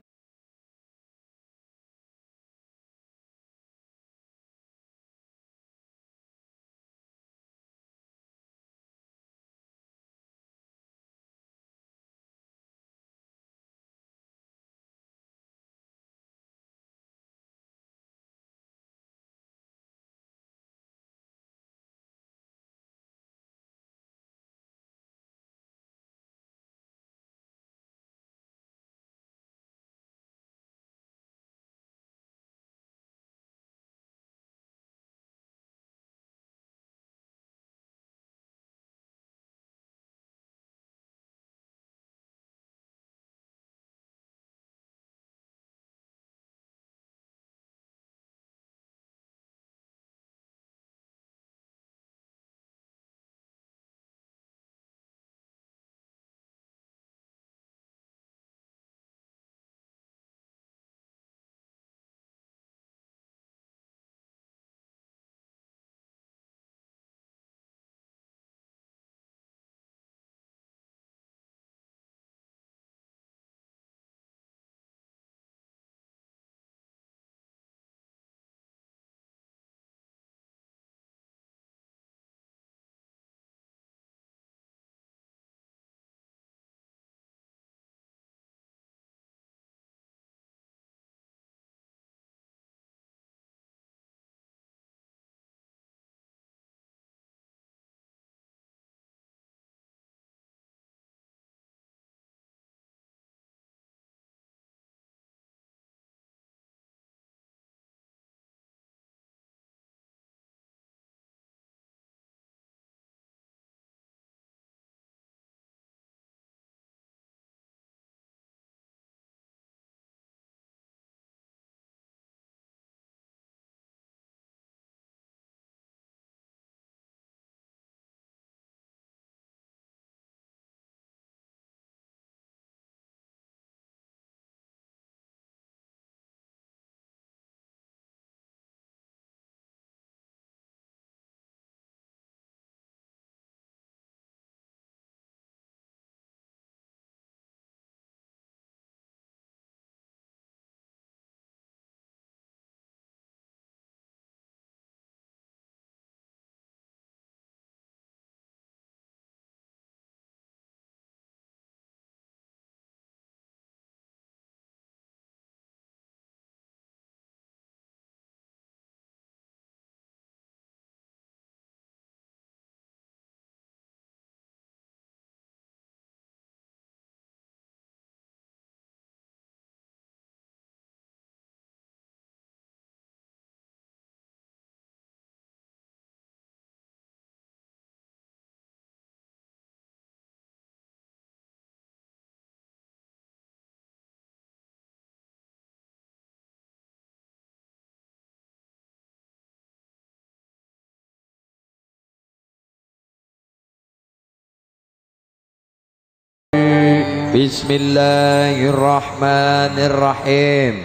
Bismillahirrahmanirrahim.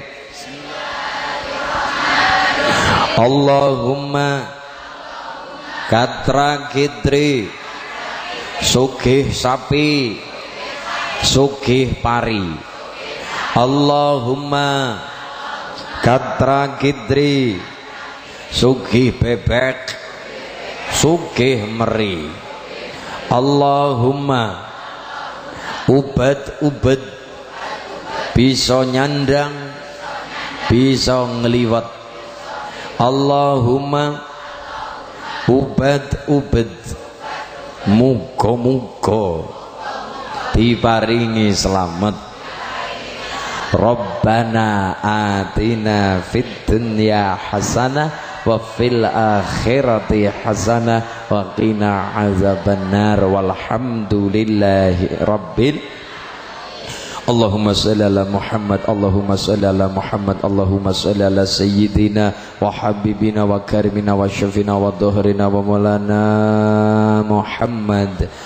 Allahumma katra kidri sugih sapi sugih pari. Allahumma katra kidri sugih bebek sugih meri. Allahumma ubat bisa nyandang, bisa ngliwet. Allahumma ubad muga-muga diparingi selamat. Rabbana atina fid dunya hasanah wa fil akhirati hasanah wa qina azabannar walhamdulillahi rabbil. Allahumma shalli ala Muhammad, Allahumma shalli ala Muhammad, Allahumma shalli ala sayyidina wa habibina wa karimina wa syafina wa dhuhrina wa maulana Muhammad.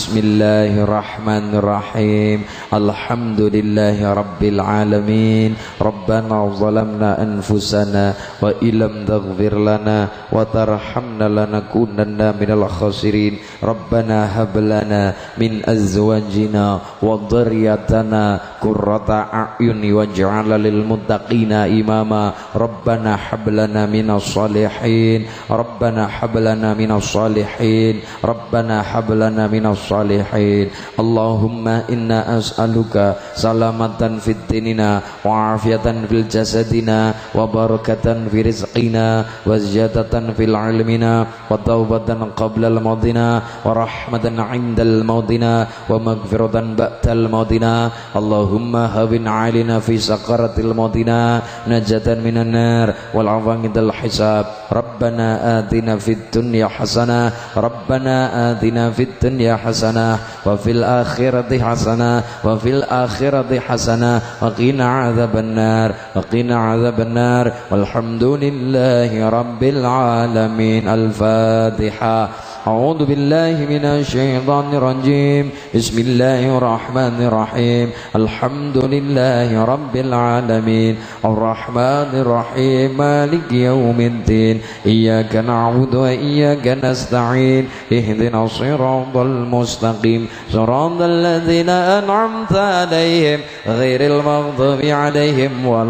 Bismillahirrahmanirrahim. Alhamdulillahi rabbil alamin. Rabbana zalamna anfusana wa illam taghfir lana wa tarhamna lanakunanna minal khasirin. Rabbana hab lana min azwajina wa dhurriyyatina qurrata a'yuni waj'alna lil muttaqina imama. Rabbana hab lana minas salihin. Rabbana hab lana minas salihin. Rabbana hab lana minas salihin. Allahumma inna as'aluka salamatan fid dinina wa afiatan fil jasadina wa barakatan fi rizqina wa ziyadatan fil ilmina wa taubatan qabla al maudina wa rahmatan 'indal maudina wa maghfiratan ba'dal maudina. Allahumma hawin 'alaina fi sakaratil maudina najatan minan nar wal 'afwangidal hisab. Rabbana atina fid dunya hasanah. Rabbana atina fid dunya hasanah wa fil akhirati hasanah wa fil akhirati hasanah wa qina adzabannar wa qina adzabannar walhamdulillahi rabbil alamin. Al-Fatihah. A'udzu billahi minasy syaithanir rajim. Bismillahirrahmanirrahim. Alhamdulillahi rabbil alamin. Arrahmanir rahim. Maliki yaumiddin. Iyyaka na'budu wa iyyaka nasta'in. Ihdinas siratal mustaqim. Shiratal ladzina an'amta 'alaihim ghairil maghdubi 'alaihim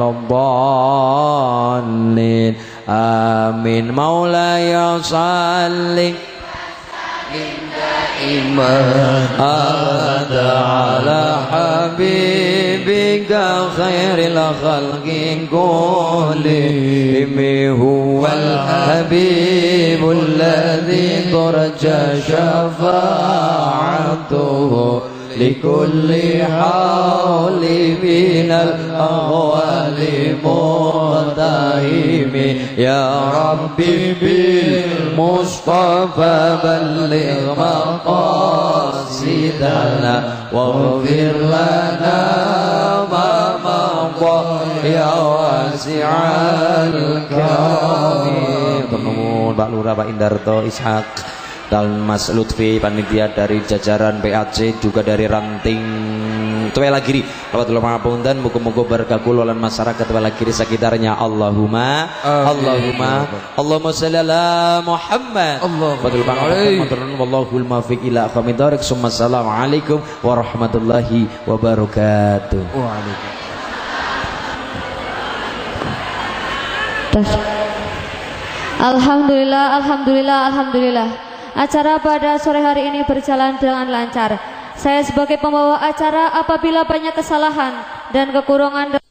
waladdallin. Amin. Maulaya shalli iman ada ala habibika khairil khalqi kullihim huwal habibul ladzi turja syafa'atuhu likulli hawli minal ahwali mutahimi. Ya Rabbi bil Mustafa balligh maqasidana waghfir lana ma madha ya wasi'al karim. Bernuwun Pak Lurah, Pak Indarto, Ishak dan Mas Lutfi, panitia dari jajaran PAC, juga dari ranting Tuelagiri. Wabarakatuh mahapunten, muga-muga berkah kula lan masyarakat Tuelagiri sekitarnya. Allahumma sholli ala Muhammad. Wallahul muwaffiq ila aqwamit thoriq. Assalamualaikum warahmatullahi wabarakatuh. Alhamdulillah, alhamdulillah, alhamdulillah. Acara pada sore hari ini berjalan dengan lancar. Saya sebagai pembawa acara, apabila banyak kesalahan dan kekurangan